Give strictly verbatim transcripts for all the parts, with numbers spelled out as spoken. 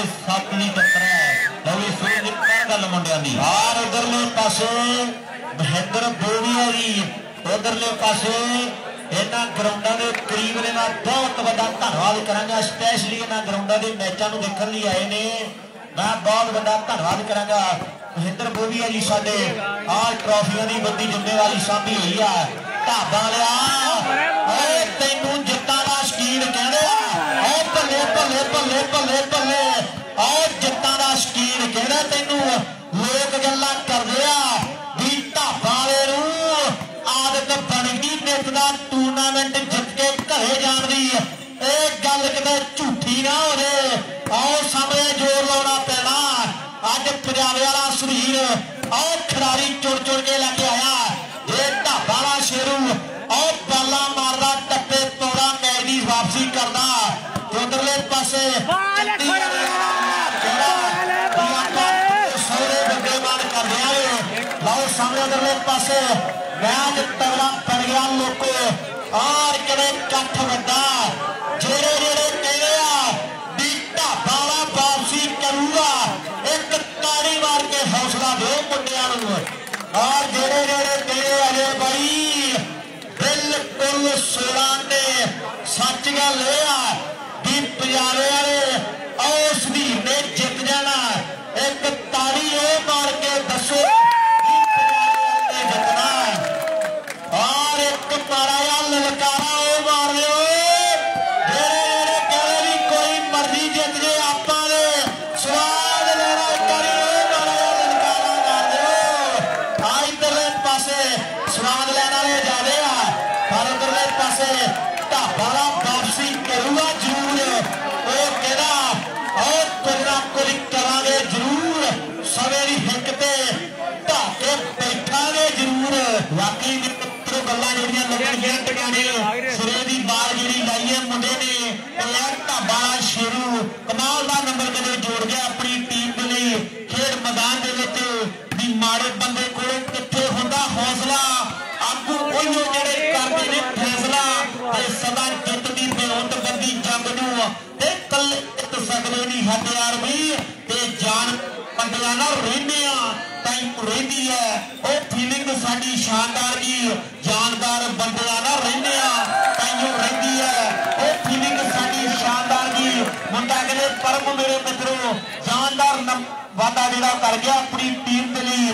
सत्त की टक्कर है। लवी सूरज कर गल मुंडिया दी और उधरले पासे महेंद्र बोविया जी उधरले पासे इन्हां ग्राउंडां दे करीब ने मैं बहुत वड्डा धन्नवाद करांगा। स्पैशली इन्हां ग्राउंडां दे मैचां नूं देखण लई आए ने मैं बहुत वड्डा धन्नवाद करांगा। महेंद्र बोविया जी साडे आ ट्रॉफियां दी बड़ी जिम्मेवारी सांभी हुई है। ढाबा लिया ओए तैनूं जित्तां दा शकीन कहदे आ ओ भले भले भले भले भले ओ जित्तां दा शकीन कहदे तैनूं लोक गल्लां करदे आ भी ढाबा वाले नूं आदत बन गई नित दा टूर्नामेंट जित के घरे जाण दी। ਇਹ ਗੱਲ ਕਿਤੇ ਝੂਠੀ ਨਾ ਹੋਵੇ। ਆਓ ਸਾਹਮਣੇ ਜ਼ੋਰ ਲਾਉਣਾ ਪੈਣਾ। ਅੱਜ ਪੰਜਾਬੇ ਵਾਲਾ ਸਰੀਰ ਆਓ ਖਿਡਾਰੀ ਚੁਣ ਚੁਣ ਕੇ ਲੈ ਕੇ ਆਇਆ। ਇਹ ਢਾਬਾ ਵਾਲਾ ਸ਼ੇਰੂ ਆਓ ਬਾਲਾ ਮਾਰਦਾ ਟੱਪੇ ਤੋੜਾ ਮੈਚ ਦੀ ਵਾਪਸੀ ਕਰਦਾ। ਉਧਰਲੇ ਪਾਸੇ ਸੋਹਣੇ ਬੰਦੇ ਮਾਨ ਕਰਦੇ ਆ। ਲਾਓ ਸਾਹਮਣੇ ਉਧਰਲੇ ਪਾਸੇ ਮੈਚ ਤਗੜਾ ਬਣ ਗਿਆ ਲੋਕੋ और किने कठ वड्डा जेड़े जेड़े कहते आ भी ढाबा वाला वापसी करूगा एक ताड़ी मार के हौसला दो मुंडिया नूं। और जेड़े जेड़े कहते अरे भाई बिल्कुल सोलह ने सच गल आ भी पंजाबे वाले उस वीर ने जित जाना। एक ताड़ी ये मार के दसो जितना और एक मारा ललकारा वो मार दो जेड़े जेड़े भी कोई मर्जी जित जे आपां दे स्वाद लेना करी मारा ललकारा मार दो। आ इधरले पासे स्वाद लेने वाले ज्यादा आ पर उधरले पासे ढाबा वाला वापसी करूगा जरूर। वो कहदा और कुछ ना कुछ करांगे जरूर सवे दी हिक ते ढाके बैठांगे जरूर। वाकई गल्लां ਜਿਹੜੀਆਂ ਲੱਗਣਗੀਆਂ ਟਿਕਾਣੇ ਸਿਰੇ ਦੀ ਬਾਲ ਜਿਹੜੀ ਲਾਈ ਹੈ ਮੁੰਡੇ ਨੇ ਇਹ ਢਾਬਾ ਸ਼ੇਰੂ ਕਮਾਲ ਦਾ ਨੰਬਰ ਕਦੇ ਜੋੜ ਗਿਆ ਆਪਣੀ ਟੀਮ ਦੇ ਲਈ। ਖੇਡ ਮੈਦਾਨ ਦੇ ਵਿੱਚ ਵੀ ਮਾੜੇ ਬੰਦੇ ਕੋਲ ਕਿੱਥੇ ਹੁੰਦਾ ਹੌਸਲਾ ਆਗੂ ਉਹੀ ਜਿਹੜੇ ਕਰਦੇ ਨੇ ਫੈਸਲਾ ਤੇ ਸਦਾ ਜਿੱਤ ਦੀ ਬੇਹੋਂਦਬੰਦੀ ਜੰਗ ਨੂੰ ਤੇ ਕੱਲ ਜਿੱਤ ਸਕਦੇ ਨਹੀਂ ਸਾਡੇ ਯਾਰ ਵੀ ਤੇ ਜਾਨ पंडिया ना रहने टाइम रही है वो फीलिंग साड़ी शानदार जी जानदार बंदिया ना रहने टाइम रही है वो फीलिंग साड़ी शानदार जी मुंडा कहते परम मेरे मित्रों जानदार वादा जोड़ा कर गया अपनी टीम के लिए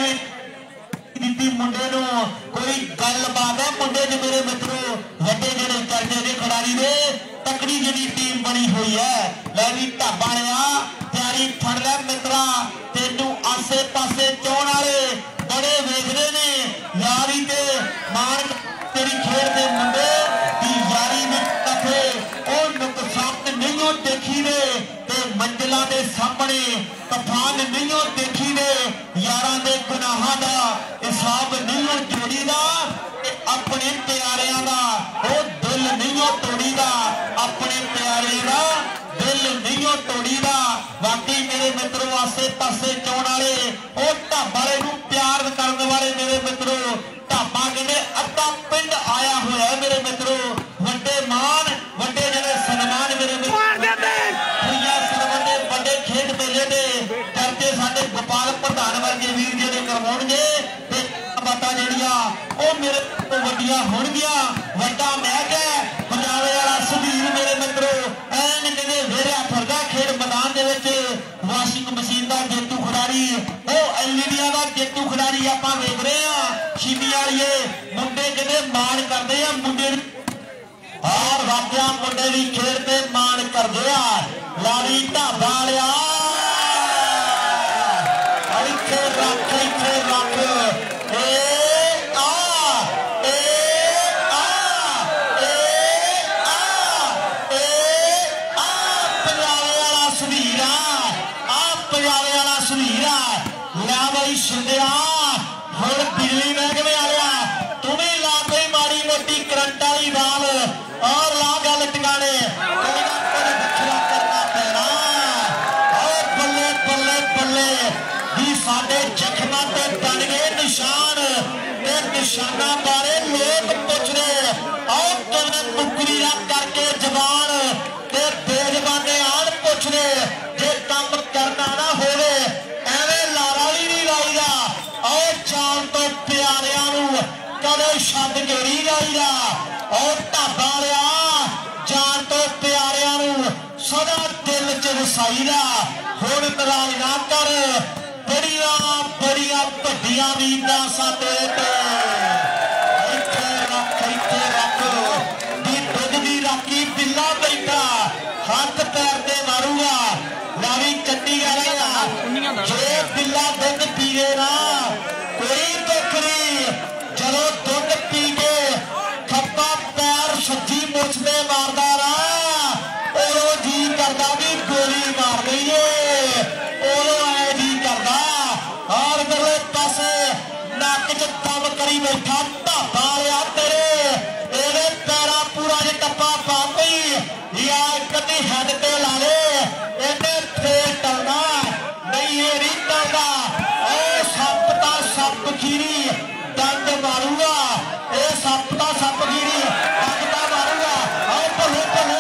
एवं दी मुंडे नूं कोई गलबात है मुंडे च मेरे मित्रों वड्डे जिहड़े चर्चे दे खिडारी दे तकड़ी जिहड़ी टीम बनी हुई है। लै भी ढाबा वालिया तैयारी फड़ लै मित्रा तेनू आसे पासे चाहण वाले बड़े वेखदे ने यारी ते मान तेरी खेड दे मुंडे दी यारी विच कथे ओ नुकसान नहीं देखी ने ते मंजिलां दे सामने तूफान नहीं देखी ने यारां दे गुनाहां दा हिसाब नहीं जोड़ीदा अपने प्यारियां दा ओ दिल नहीं तोड़ीदा अपने प्यारे दा दिल नहीं तोड़ीदा। वाकई मेरे मित्रों आसे पासे चाहण वाले ओ ढाबा वाले नूं प्यार करने वाले मेरे मित्रों ढाबा कहने अद्धा पिंड आया हुआ है मेरे मित्रों। वड्डे मान वड्डे जिहड़े सन्मान मेरे मित्रों सन्माने वड्डे खेड मेले दे चर्चे साडे गोपाल प्रधान वर्गे वीर जिहड़े करवाउणगे ते बातां जिहड़ियां ओ मेरे तो वड्डियां होणगीਆਂ। वड्डा मैच है पंजाबे वाला सुधीर मेरे मित्रों ऐन कहते वेरिया फिरदा खेड मैदान दे विच वाशिंग मशीन का जेतू खिडारी वो एलईडिया का जेतू खिडारी आपां वेख रहे हैं शीनी वालीए मुंडे कहते मान करते हैं मुंडे और वाकिया मुंडे भी खेड ते मान करते हैं। लाड़ी ढाबा वालिया इत्थे रख इत्थे रख ए शिंदिया हुण बिजली महकमे आया तुम्हें ला कोई माड़ी मोटी करंट वाली बाल और ला गल टिकाने कोई ना कोई बखरा करना पैना। और बल्ले बल्ले बल्ले भी साडे जख्मां ते बन गए निशान ते निशाना बारे लोग पुछ रहे और तुमने मुकरी करके जबान ते बेजबाने आन पुछ रहे जे कदे छड्ड के नहीं जाईदा और ढाबा लिया जान तो प्यारियां नूं सदा दिल च वसाईदा हुण नाराज ना कर बड़िया बड़िया वड्डियां मीतां साडे ते इत्थे रख इत्थे रख दी दुध दी राखी बिल्ला बैठा हाथ पैर ते मारूगा लावी चट्टी गल जे बिल्ला दुध पीए ना कोई दुख नहीं जदों दुध पी के खब्बा पैर सज्जी मुछ ते मारदा ना उदों जी करदा भी गोली मार दईए उदों ऐ जी करदा और मेरे पासे नक च दम करी बैठा ढाबा लिया तेरे एदे पैरा पूरा जे टप्पा पा पई या कदी हैड ते ला ले एने फेर टलना नहीं ये नहीं टलदा ओ सप दा सप खीरी डंग मारूगा ए सप दा सप खीरी डंग दा मारूगा आओ भले भले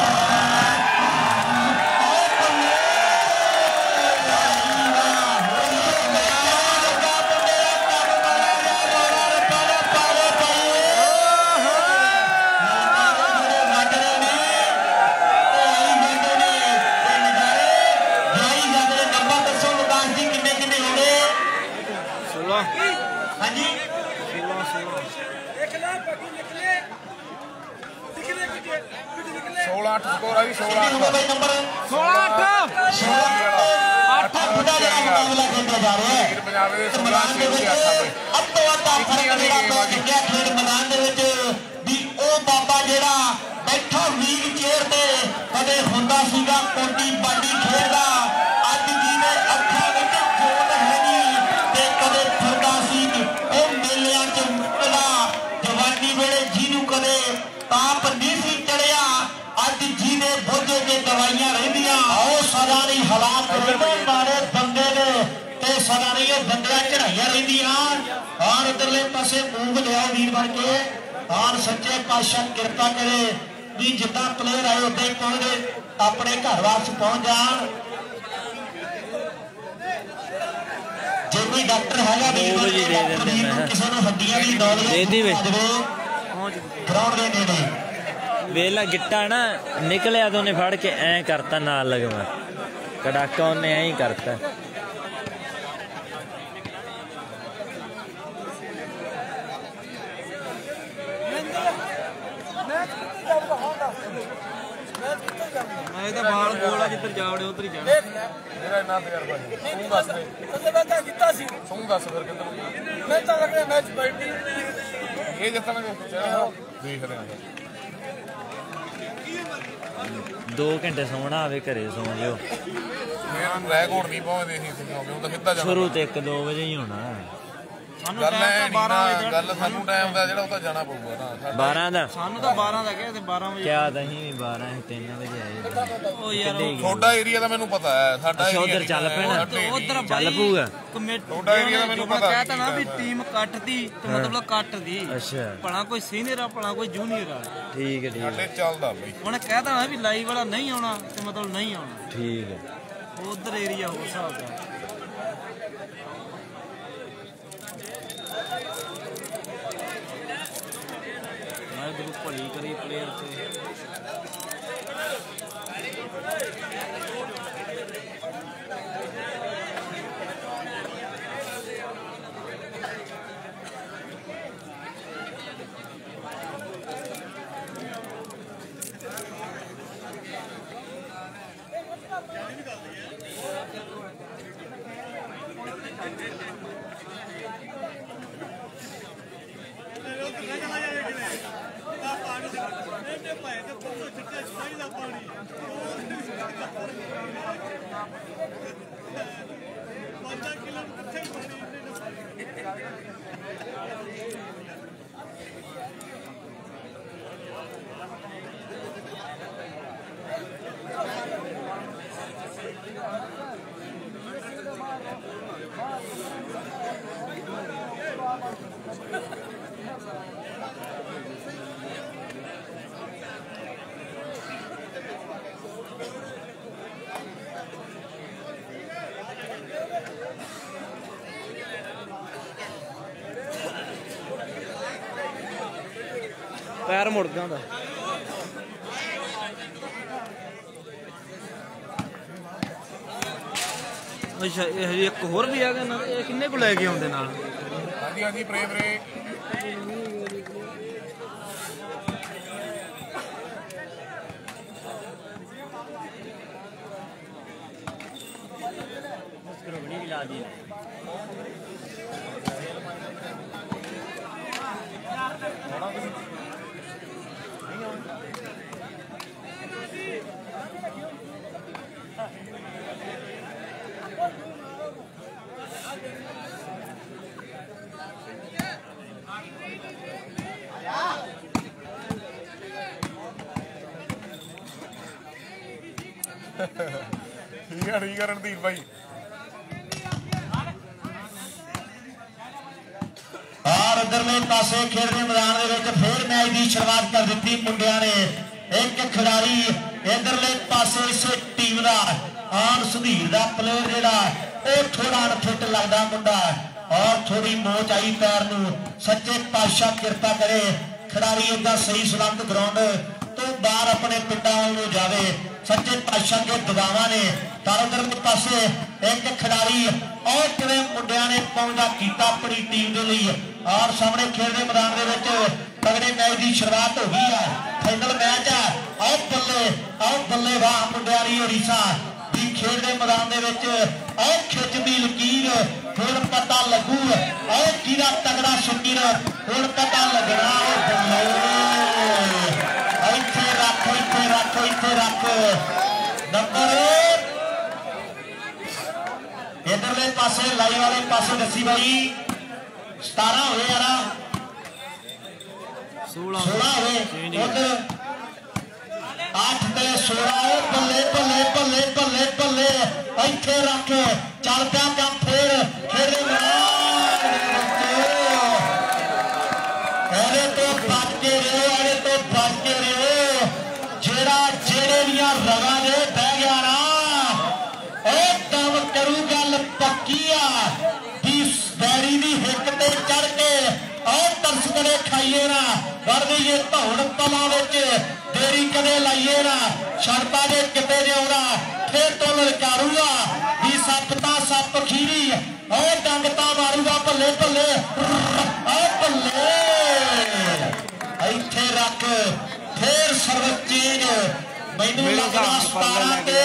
सोलह आठ स्कोर आई सोलह नंबर सोलह आठ आठ मुंडा जरा मुकाबला खेलता जा रहा है पंजाब ਦੇ मैदान ਦੇ ਵਿੱਚ अब तो आता फर्क ਜਿਹੜਾ ਪੈ ਚੁੱਕਿਆ ਖੇਡ ਮੈਦਾਨ ਦੇ ਵਿੱਚ ਵੀ ਉਹ ਬਾਬਾ ਜਿਹੜਾ ਬੈਠਾ ਵੀਲ ਚੇਅਰ ਤੇ ਕਦੇ ਹੁੰਦਾ ਸੀਗਾ ਕੋਟੀ ਬਾਡੀ ਖੇਡਦਾ ਅੱਜ ਜਿਹਨੇ ਅੱਖਾਂ ਵਿੱਚ ਜੋਤ ਹੈ ਨਹੀਂ ਤੇ ਕਦੇ ਫਿਰਦਾ ਸੀ ਉਹ ਮੇਲਿਆਂ 'ਚ ਮੁਕਦਾ ਜਵਾਨੀ ਵੇਲੇ ਜਿਹਨੂੰ ਕਦੇ ਤਾਪ ਨਹੀਂ ਸੀ ਚੜਿਆ ਅੱਜ ਜਿਹਨੇ ਬੋਝੇ ਤੇ ਦਵਾਈਆਂ ਰਹਿੰਦੀਆਂ ਉਹ ਸਦਾ ਨਹੀਂ ਹਾਲਾਤ ਰਹਿੰਦੇ ਮਾਰੇ ਬੰਦੇ ਦੇ ਤੇ ਸਦਾ ਨਹੀਂ ਉਹ ਬੰਦਿਆਂ ਚੜਾਈਆਂ ਰਹਿੰਦੀਆਂ ਔਰ ਇਧਰਲੇ ਪਾਸੇ ਮੂੰਹ ਲਿਆਓ ਵੀਰ ਬਣ ਕੇ ਔਰ ਸੱਚੇ ਪਾਤਸ਼ਾਹ ਕਿਰਪਾ ਕਰੇ ਵੀ ਜਿੱਦਾਂ ਪਲੇਅਰ ਆਏ ਉਦਾਂ ਹੀ ਪਹੁੰਚਦੇ ਆਪਣੇ ਘਰ ਵਾਪਸ ਪਹੁੰਚ ਜਾਣ ਜੇ ਕੋਈ ਡਾਕਟਰ ਹੈਗਾ ਵੀਰ ਬਣ ਕੇ ਡਾਕਟਰ ਵੀਰ ਨੂੰ ਕਿਸੇ ਨੂੰ ਹੱਡੀਆਂ ਦੀ ਦੌਲਤ ਦੇ ਦੇ ਗਰਾਊਂਡ ਦੇ ਨੇੜੇ वेला गिट्टा ना निकलिया तो उन्हें फड़ के ऐ करता ना लगवा कड़ाका उन्हें ऐ ही करता मैं तो बाल गोला जिधर जावड़े उधर ही जाना मेरा इतना तजर्बा नहीं तू दस दे कसम मैं कितना सी तू दस फिर किधर मैं तो लग रहा मैच बैठी ये जितना चलो देख रहे हैं दो घंटे सोना आवे घरे सो लियो मेरा रैकोर्ड नहीं पहुंचदे नहीं सी क्योंकि तो कितना जाना शुरू ते एक दो बजे ही होना ਗੱਲ ਐ ਨਹੀਂ ਨਾ ਗੱਲ ਸਾਨੂੰ ਟਾਈਮ ਦਾ ਜਿਹੜਾ ਉਹ ਤਾਂ ਜਾਣਾ ਪਊਗਾ ਨਾ बारह दा ਸਾਨੂੰ ਤਾਂ ਬਾਰਾਂ ਦਾ ਕਿਹਾ ਤੇ ਬਾਰਾਂ ਵਜੇ क्या दही भी बारह तीन बजे आए ਉਹ ਯਾਰ ਤੁਹਾਡਾ ਏਰੀਆ ਦਾ ਮੈਨੂੰ ਪਤਾ ਹੈ ਸਾਡਾ ਅੱਛਾ, ਉੱਧਰ ਚੱਲ ਪੈਣਾ। ਉਧਰ ਚੱਲ ਪਊਗਾ ਕਮੇਟੀ ਤੁਹਾਡਾ ਏਰੀਆ ਦਾ ਮੈਨੂੰ ਪਤਾ ਕਹਤਾ ਨਾ ਵੀ ਟੀਮ ਕੱਟਦੀ ਤੇ ਮਤਲਬ ਕੱਟਦੀ अच्छा ਭਲਾ ਕੋਈ ਸੀਨੀਅਰ ਆ ਭਲਾ ਕੋਈ ਜੂਨੀਅਰ ਆ ठीक है ठीक है ਸਾਡੇ ਚੱਲਦਾ ਬਈ ਉਹਨੇ ਕਹਿਤਾ ਨਾ ਵੀ ਲਾਈਵ ਵਾਲਾ ਨਹੀਂ ਆਉਣਾ ਤੇ ਮਤਲਬ ਨਹੀਂ ਆਉਣਾ ठीक है ਉਧਰ ਏਰੀਆ ਹੋ ਸਕਦਾ ਮੈਂ ਗਰੁੱਪ ਭਲੀ ਕਰੀ ਪਲੇਅਰ ਤੇ पैर मुड़ गया ਹੁੰਦਾ ਅੱਛਾ ਇਹ ਇੱਕ ਹੋਰ ਵੀ ਆ ਗਿਆ ਨਾ ਇਹ ਕਿੰਨੇ ਕੋ ਲੈ ਕੇ ਆਉਂਦੇ ਨਾਲ ਹਾਂਜੀ ਹਾਂਜੀ ਬਰੇ ਬਰੇ बड़ी भी ला दी ठीक है ठीक है रणदीप भाई और उधरले पासे खेलने मैदान फिर मैच की शुरुआत कर दी मुंडिया ने एक खिडारी इधरले पासे इस टीम का आन सुधीर का प्लेयर जोड़ा थोड़ा अनफिट लगता मुंडा और थोड़ी मोच आई पैर न सच्चे पातशाह किरपा करे खिडारी इदा सही सलामत ग्राउंड तो बाहर अपने पिंडा वाल जाए सच्चे पातशाह के दुआवां ने उधर पासे एक खिडारी और किवें मुंडिया ने पहुंचा किया अपनी टीम के लिए और सामने खेलने मैदान के तगड़े मैच की शुरुआत हो गई है फाइनल मैच है आओ बल्ले आओ बल्ले वाह मुंडिया दी उड़ीसा की खेलने मैदान के आओ खिचदी लकीर हुण पता लगू आओ किहदा तगड़ा शकीर हुण पता लगना इत्थे रख इत्थे रख इत्थे रख नंबर इधरले पासे लाई वाले पासे दसी भाई सतारा हो यार सोलह हो उधर आठ ते सोलह बल्ले बल्ले बल्ले बल्ले बल्ले इत्थे रख चल पिया काम फिर खेले तो बच के रहो अरे तो बच के रहो जेड़ा जेड़े दियां रगा दे बह गया ना दम करू गल पक्की आ बैरी दी हिक ते चढ़ के और तरस कदे खाइए ना वरदी ये धौड़ तला विच देरी कदे लाइए ना शर्ता दे किते जाऊगा फिर तो ललकारूगा भी सप ता सप खीरी और डंगता मारूगा भले भले भले इत्थे रख फिर सर्विस चेंज मैनू लगदा सतारा ते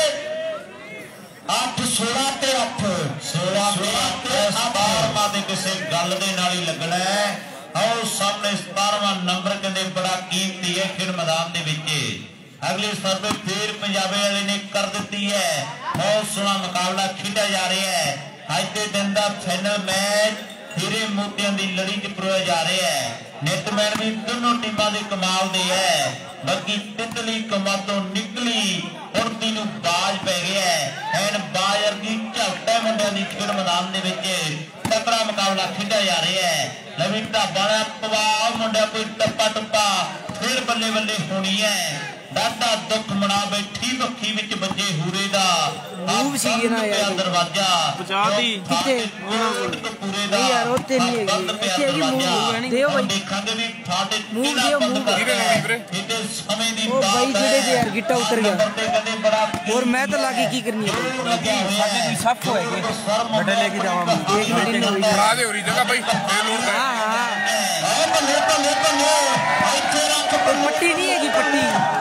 अठ सोलह ते अठ सोलह ते सतारवां दे किसे गल दे नाल ही लगना है आओ सामने सतारवां नंबर कहंदे बड़ा कीमती है खेल मैदान दे विच अगली सर्विस फिर पंजाबी वाले ने कर दी है बहुत सोहना मुकाबला खेडा जा रहा है अज के दिन का फाइनल मैच हीरे मोतियां की लड़ी च परोया जा रहा है नेटमैन भी दोनों टीमां दे कमाल दे है बाकी तितली कमादों निकली और तीनों बाज पै गया है एन बाज अर्गी झलट है मुंडिया की खेल मैदान के तगड़ा मुकाबला खेडा जा रहा है लवी ढाबा ने पवा मुंडिया कोई टप्पा टप्पा फिर बल्ले बल्ले होनी है डाढा दुख मना बैठी पक्षी विच बजे हूरे दा मूव सी ना यार दरवाजा बचा दी किथे पूरे दा यार ओते नहीं है अच्छे की मूव नहीं देओ भाई देखांगे भी फाटे मूव दियो मूव इते समय दी बात है ओ भाई जेड़े दे यार गिट्टा उतर गया और मैं तो लागी की करनी है साडे कोई सफ होएगे बड़े लेके जावा एक मिनट नहीं करा दे होरी जगह भाई हां हां ए बल्ले बल्ले बल्ले इथे रख पट्टी नहीं है की पट्टी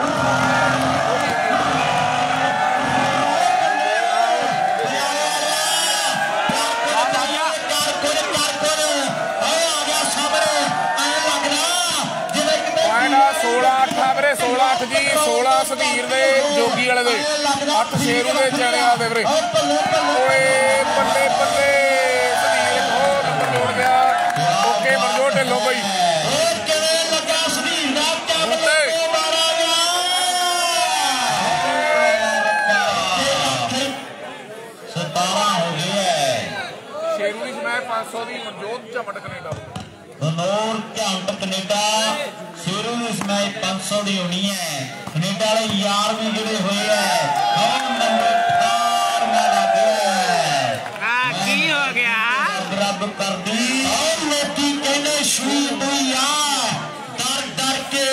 सोलह अठ जी सोलह सुधीर दे जोगी वाले दे अठ शेरू दे चने वाले वीरे ओए बल्ले बल्ले सुधीर एक होर नंबर जोड़ गया ओके मनजोर ढिल्लों भाई शेरू की स्मैश पांच सौ की मनजोत झमट कनेडा नूर झमट कनेडा शेरू की स्मैश पांच सौ की होनी है कनेडा वाले यार भी जुड़े हुए है नंबर चार में लग गया की हो गया रब कर दी और लोकी कहने शू तू यार डर डर के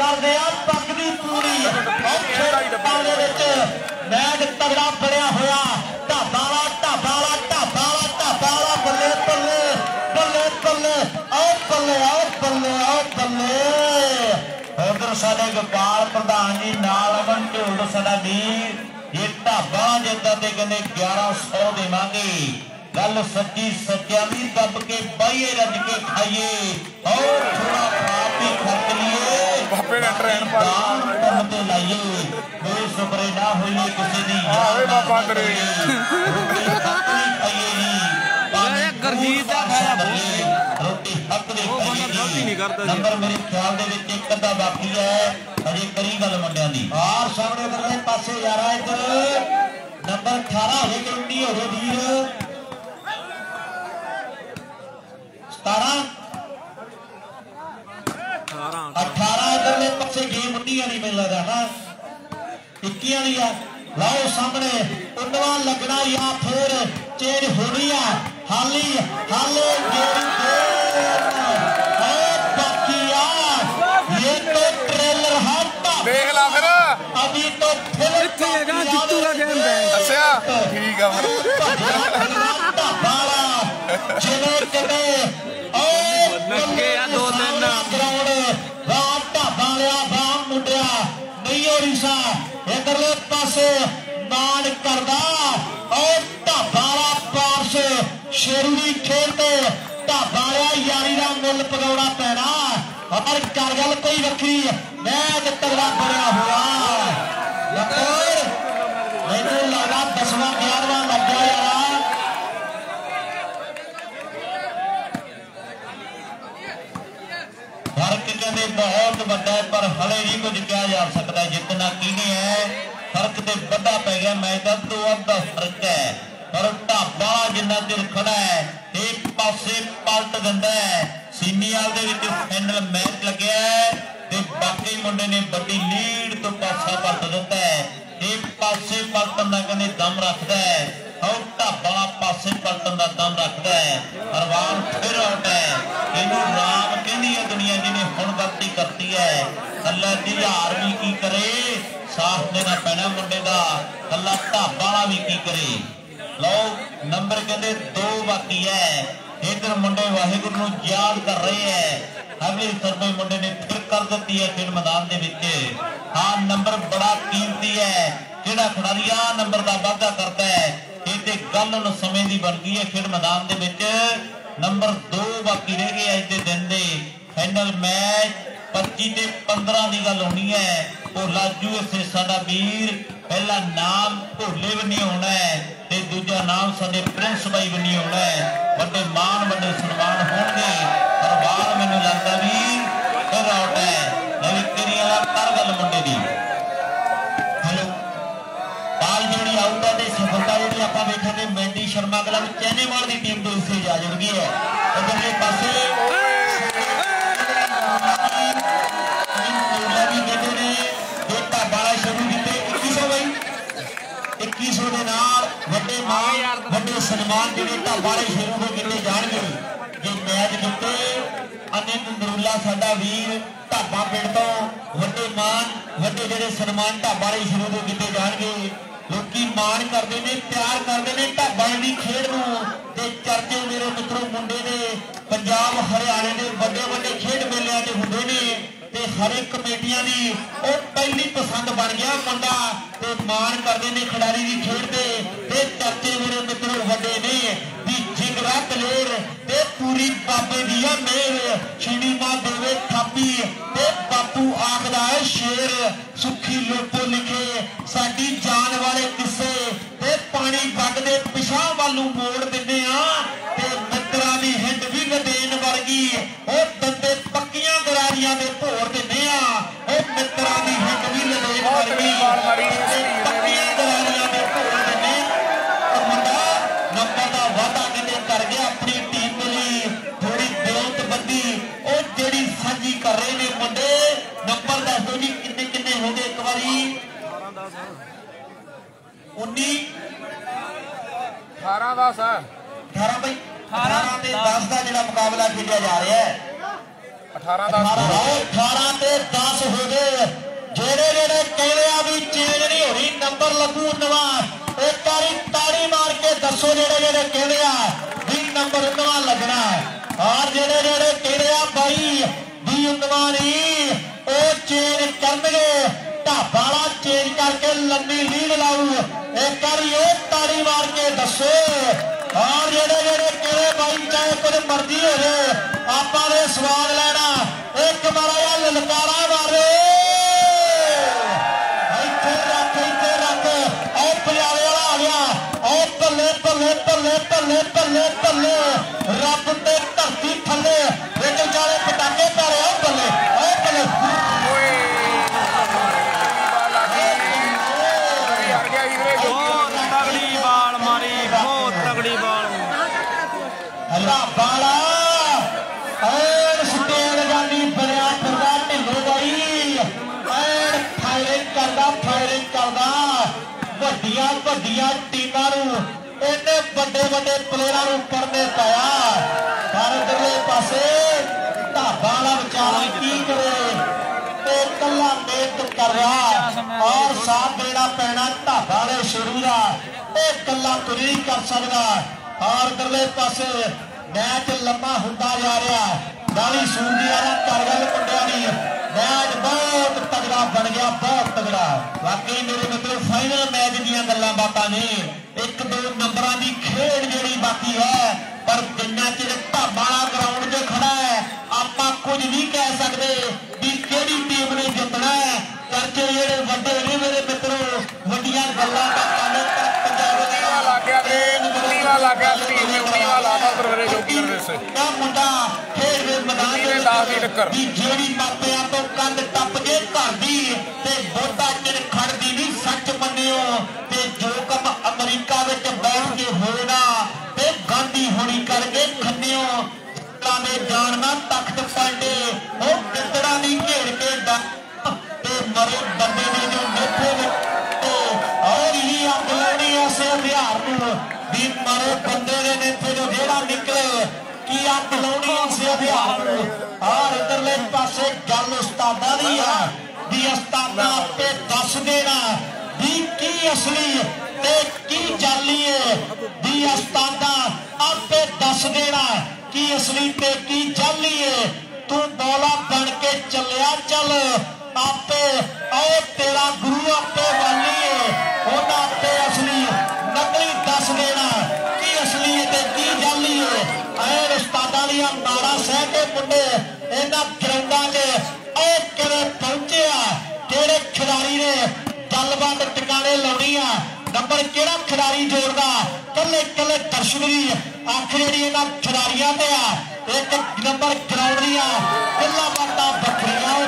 ਕਰਦੇ ਆ ਪੱਗ ਦੀ ਪੂਰੀ ਪਾਉਣੇ ਵਿੱਚ ਮੈਚ ਤਗੜਾ ਬਣਿਆ ਹੋਇਆ ਢਾਬਾ ਵਾਲਾ ਢਾਬਾ ਵਾਲਾ ਢਾਬਾ ਵਾਲਾ ਢਾਬਾ ਵਾਲਾ ਬੱਲੇ ਬੱਲੇ ਬੱਲੇ ਬੱਲੇ ਆਓ ਬੱਲੇ ਆਓ ਬੱਲੇ ਆਓ ਬੱਲੇ ਉਧਰ ਸਾਡੇ ਗੋਪਾਲ ਪ੍ਰਧਾਨ ਜੀ ਨਾਲ ਅਮਨ ਢੋਲ ਸਾਡਾ ਵੀਰ ਇਹ ਢਾਬਾ ਜਿੱਦਾਂ ਤੇ ਕਹਿੰਦੇ ਗਿਆਰਾਂ ਸੌ ਦੇਵਾਂਗੇ गल सच्ची सच्चा भी दब के बाइए रज के खाइए और थोड़ा खा पी खर्च लिए दान ते लाइए कोई सुपरे ना होइए किसी दी याद बाबा करे खाइए जी गुरजीत दा खाया बहुत रोटी हक दे वो बंदा गलती नहीं करता नंबर मेरे ख्याल दे विच एक अद्धा बाकी है अजे करी गल मुंडियां दी और सामने बगले पासे यारा इधर नंबर अठारह हो गए उन्नीस हो गए वीर अठारह इधरले पासे गेम उन्नी वाली मिल लगा ना इक्की वाली है लाओ सामने उन्नवा लगना या फिर चेंज होनी है हाली हाले गेम बाकी यार ये तो ट्रेलर है देख ला फिर अभी तो फिर जितूगा गेम अच्छा ठीक है जिले कदे लगे आ दो दिन ग्राउंड रात ढाबा लिया बाम मुंडिया नहीं हो रिसा इधरले पासे नान करदा और ढाबा वाला पास शेरू दी खेलते ढाबा लिया यारी दा मुल पगौड़ा पैना और कर गल कोई वक्री मैच तगड़ा बनया हुआ लकोर मैनू लगा दसवां ग्यारहवां लग गया यार फर्क कहते बहुत बड़ा है पर हले नहीं कुछ कहा जा सकता जितना किने है फर्क तो बड़ा पै गया मैच का दो अद्धा फर्क है पर ढाबा जिन्ना चिर खड़ा है एक पासे पलट दिंदा है सीनियर दे विच फाइनल मैच लग्या है ते बाकी मुंडे ने बड़ी लीड तो पासा पलट दिता है एक पासे पलटन दा कहंदे दम रखदा है और ढाबा पासे पलटन दा दम रखदा है अरवान फिर आउट है इनू राम कहंदी है दुनिया जिन्हें हुण गलती करती है अल्लाह दी हार भी की करे साथ देना पैना मुंडे दा अल्लाह ढाबा वाला भी की करे लो नंबर कहते दो बाकी है इधर मुंडे वाहिगुरू नूं याद कर रहे हैं अगले सरबे मुंडे ने फिर कर दी है खेल मैदान दे विच हाँ नंबर बड़ा कीमती है किहड़ा खिडारी आ नंबर का वाधा करता है ये ते गल हुण समय दी बन गई है खेल मैदान दे विच नंबर दो बाकी रह गए अज दे दिन दे फाइनल मैच पच्ची ते पंद्रह की गल होनी है भोला यूएसए साडा वीर पहला नाम भोले बनी होना है ते दूजा नाम साडे प्रिंस भाई बनी होना है बड़े मान बड़े सन्मान होंगे पर बार मैनूं लगदा भी फिर आउट है नवी तेरी वाला कर गल मुंडे दी हेलो बाल जोड़ी आउट है ते सफलता जी आपां बैठे ने मैंडी शर्मा क्लब चैनेवाल की टीम तो इससे जा जुड़ गई है इधरले पासे इक्कीस सौ सन्मान जो ढाबा शुरू हो किए जाएंगे जो मैच जिते अनिल नरूला साडा वीर ढाबा पिंड तो वड्डे मान वड्डे जेडे सन्मान ढाबा शुरू हो किए जाएंगे लोग मान करते हैं प्यार करते हैं ढाबा की खेड नूं चर्चे मेरे मित्रों मुंडे ने पंजाब हरियाणे के बड़े बड़े खेड मेलिया के होंगे ने हर एक कमेटियां की पहली पसंद बन गया मुंडा ते मान करते हैं खिडारी की खेड के चर्चे मेरे मित्रों वड्डे ने भी जिगरा दलेर ते पूरी बाबे दी मेहर छीनी मां देवे थापी ते बापू आखदा है शेर सुखी लोपो लिखे साडी जान वाले किस्से ते पानी वगदे पिछा वालू मोड़ दिंदे आ ते मित्रा दी हिंड भी गदेन वर्गी ओ दंदे पक्कियां गरारियां दे भोर दिंदे आ ओ मित्रा दी हिंड भी गदेन वर्गी पक्कियां गरारियां दे भोर दिंदे और मुंडा नंबर दा वादा किते कर गया अपनी टीम ਲਈ थोड़ी बेलतबंदी ओ जेड़ी साझी कर रहे ने मुंडे नंबर दस दो जी किन्ने किन्ने हो गए एक बारी उन्नीस अठारह दस है अठारह भाई अठारह ते दस का जिहड़ा मुकाबला खेलिया जा रहा है अठारह दस अठारह ते दस हो गए जेड़े जेड़े कहते आ भी चेंज नहीं हो रही नंबर लगू नवा एक बारी ताड़ी मार के दसो जेड़े जेड़े कहते आ भी नंबर नवा लगना और जेड़े जेड़े कहते आ भाई भी नवा नहीं वो चेंज करनगे ढाबा वाला चेंज करके लंबी लीड लाऊ एक बारी वो ताड़ी मार के दसो और जेड़े जेड़े कहते भाई चाहे कुछ मर्जी हो जाए आपा ने स्वाद लेना एक मारा या ललकारा मारे इथे रख इथे रख और पंजाबे वाला आ गया और भले भले भले भले भले भले रब ते धरती थले एक चाले पटाके पा रहे हो भले और भले तगड़ी बाल मारी बहुत तगड़ी बाल बाला और स्टेज गानी बनया फिरदा ढिल्लो बाई और फायरिंग करदा फायरिंग करदा वड्डियां वड्डियां टीमां नूं इन्ने वड्डे वड्डे प्लेयरां नूं पढ़ने पाया पर इधरले पासे ढाबा वाला बेचारा की करे ते कल्ला मेहनत कर रहा और साथ देना पैना ढाबा वाले शुरू दा ये कल्ला तुर नहीं कर सकदा और इधरले पासे मैच लंबा होता जा रहा गाली सूरजी वाला कारगल मुंडिया दी मैच बहुत तगड़ा बन गया बहुत तगड़ा वाकई मेरे मित्रों फाइनल मैच दी गल्लां बातां ने एक दो नंबरां दी खेड जिहड़ी बाकी है पर जिन्ना चिर ढाबा ग्राउंड 'च खड़ा है आपां कुछ नहीं कह सकते भी किहड़ी टीम ने जितना है करके जिहड़े वड्डे ने मेरे मित्रों वड्डियां गल्लां बातां ने पंजाब दे लग गया लग गया स्टीव ने उन्नीवा लाता उधर मेरे जोगी से मुंडा खेड दे मैदान ने दस दी टक्कर दी जेड़ी मापिया तो कंध टप के घर दी ते बोटा चिर खड़दी नहीं सच मन्नियो ते जो कम अमरीका विच बैठ के होना ते गांधी होनी करके खन्नियो कामे जानना तख्त पांडे ओ कितड़ा नहीं घेर के डा ते मरे बंदे ने जो मेथे विच और ही अग लानी ऐसे हथियार नूं भी मरे बंदे ने मेथे जो जेड़ा निकले की अग लाउणी ऐसे हथियार नूं और इधरले पासे गल उस्तादा दी है भी उस्तादा आपे दस देना भी की असली ते की जाली है भी उस्तादा आपे दस देना की असली ते की जाली है तू मौला बन के चलिया चल आपे ओ तेरा गुरु आपे वाली है ओना आपे असली नकली दस देना की असली ते की जाली है ऐ उस्तादा दी माड़ा सह के मुंडे इन्हां ग्राउंडां 'च ओ किवें पहुंचे आ किहड़े खिडारी ने गलबात टिकाणे लाउणी आ नंबर किहड़ा खिडारी जोड़दा कल्ले कल्ले दर्शक दी अख जिहड़ी इन्हां खिडारियां ते आ एक नंबर ग्राउंड दी आ गल्लां बातां बखरियां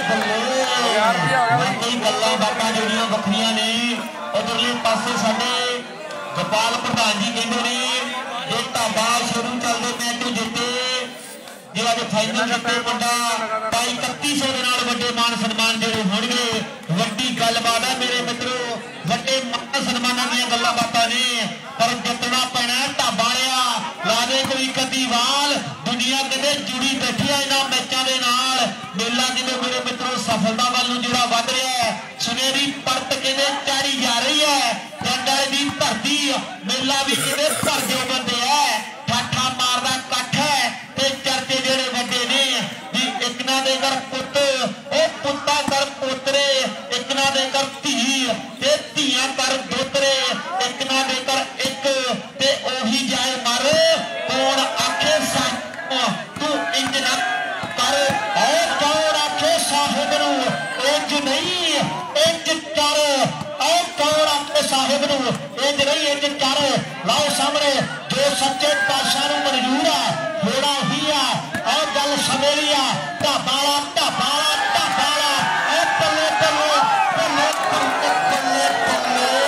बल्ले कई गल्लां बातां जिहड़ियां बखरियां ने उधरले पासे साडे गोपाल प्रधान जी कहंदे ने ये ढाबा शुरू चलदे मैच नूं जिੱਤੇ ਜਿਹੜਾ ਜੋ ਫਾਈਨਲ ਜਿੱਤੇ ਮੁੰਡਾ ਤਾਂ इकतीस सौ ਦੇ ਨਾਲ ਵੱਡੇ ਮਾਨ ਸਨਮਾਨ ਜਿਹੜੇ ਹੋਣਗੇ ਵੱਡੀ ਗੱਲਬਾਤ ਹੈ ਮੇਰੇ ਮਿੱਤਰੋ ਵੱਡੇ ਮਾਨ ਸਨਮਾਨਾਂ ਦੀਆਂ ਗੱਲਾਂ ਬਾਤਾਂ ਨੇ ਪਰ ਜਿੱਤਣਾ ਪੈਣਾ ਢਾਬਾ ਵਾਲਿਆ ਲਾ ਦੇ ਕੋਈ ਕਦੀਵਾਲ ਦੁਨੀਆ ਕਿਤੇ ਜੁੜੀ ਬੈਠੀ ਆ ਇਹਨਾਂ ਮੈਚਾਂ ਦੇ ਨਾਲ ਮੇਲਾ ਕਿਤੇ ਮੇਰੇ ਮਿੱਤਰੋ ਸਫਲਤਾ ਵੱਲ ਨੂੰ ਜਿਹੜਾ ਵੱਧ ਰਿਹਾ ਹੈ ਸੁਨਹਿਰੀ ਪਰਤ ਕਿਤੇ ਚਾੜੀ ਜਾ ਰਹੀ ਹੈ ਜੰਡਾਂ ਦੀ ਧਰਤੀ ਮੇਲਾ ਵੀ ਕਿਤੇ ਭਰ ਦਿਓ ਬੰਦੇ ਹੈ ਠਾਠਾ ਮਾਰਦਾ ਇਕੱਠ ਹੈ ਤੇ ਚਰਚੇ ਜਿਹੜੇ ਵੱਡੇ ਨੇ ਵੀ ਇੱਕ ਨਾ ਦੇ ਘਰ ਪੁੱਤ ਉਹ ਪੁੱਤਾਂ ਕਰ ਪੋਤਰੇ ਇੱਕ ਨਾ ਦੇ ਘਰ ਧੀ ਤੇ ਧੀਆਂ ਕਰ ਦੋਤਰੇ ਇੱਕ ਨਾ ਦੇ ਘਰ ਇੱਕ ਤੇ ਉਹੀ ਜਾਏ ਮਰ ਕੌਣ ਆਖੇ ਸੱਚ ਤੂੰ ਇੰਜ ਨਾ ਕਰ ਉਹ ਕੌਣ ਆਖੇ ਸਾਹਿਬ ਨੂੰ ਇੰਜ ਨਹੀਂ ਇੰਜ ਕਰ ਉਹ ਕੌਣ ਆਖੇ ਸਾਹਿਬ ਨੂੰ ਇੰਜ ਨਹੀਂ ਇੰਜ ਕਰ ਲਾਓ ਸਾਹਮਣੇ ਜੋ ਸੱਚੇ ਪਾਤਸ਼ਾਹ ਨੂੰ ਮਨਜ਼ੂਰ ਆ ਹੋਣਾ ਹੀ ਆ ਉਹ ਗੱਲ ਸਮੇਲੀ ਆ ਢਾਬਾ ਵਾਲਾ ਢਾਬਾ ਵਾਲਾ ਢਾਬਾ ਵਾਲਾ ਉਹ ਬੱਲੇ ਬੱਲੇ ਬੱਲੇ ਬੱਲੇ ਬੱਲੇ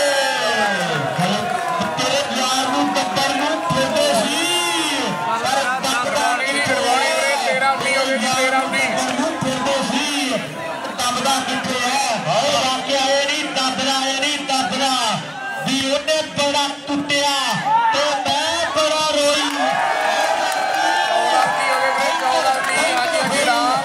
ਤੇਰੇ ਯਾਰ ਨੂੰ ਬੱਬਰ ਨੂੰ ਫੇਰਦੇ ਸੀ ਪਰ ਗੜਵਾਣੀ ਦੀ ਗੜਵਾਣੀ ਵੀਰੇ ਤੇਰਾ ਉੱਨੀ ਹੋ ਗਈ ਤੇਰਾ ਉੱਨੀ ਨੂੰ ਫੇਰਦੇ ਸੀ ਦਬਦਾ ਕਿੱਥੇ ਹੈ ਉਹ ਰਾਕੇ ਆਏ ਨਹੀਂ ਦਬਦਾ ਆਏ ਨਹੀਂ ਦਬਦਾ ਵੀ ਉਹਨੇ ਬੜਾ ਟੁੱਟਿਆ ਤੇ ਮੈਂ ਬੜਾ ਰੋਈ ਚੌਦਾਂ ਹੋ ਗਏ ਵੀਰੇ ਚੌਦਾਂ ਅੱਜ ਰਾਮ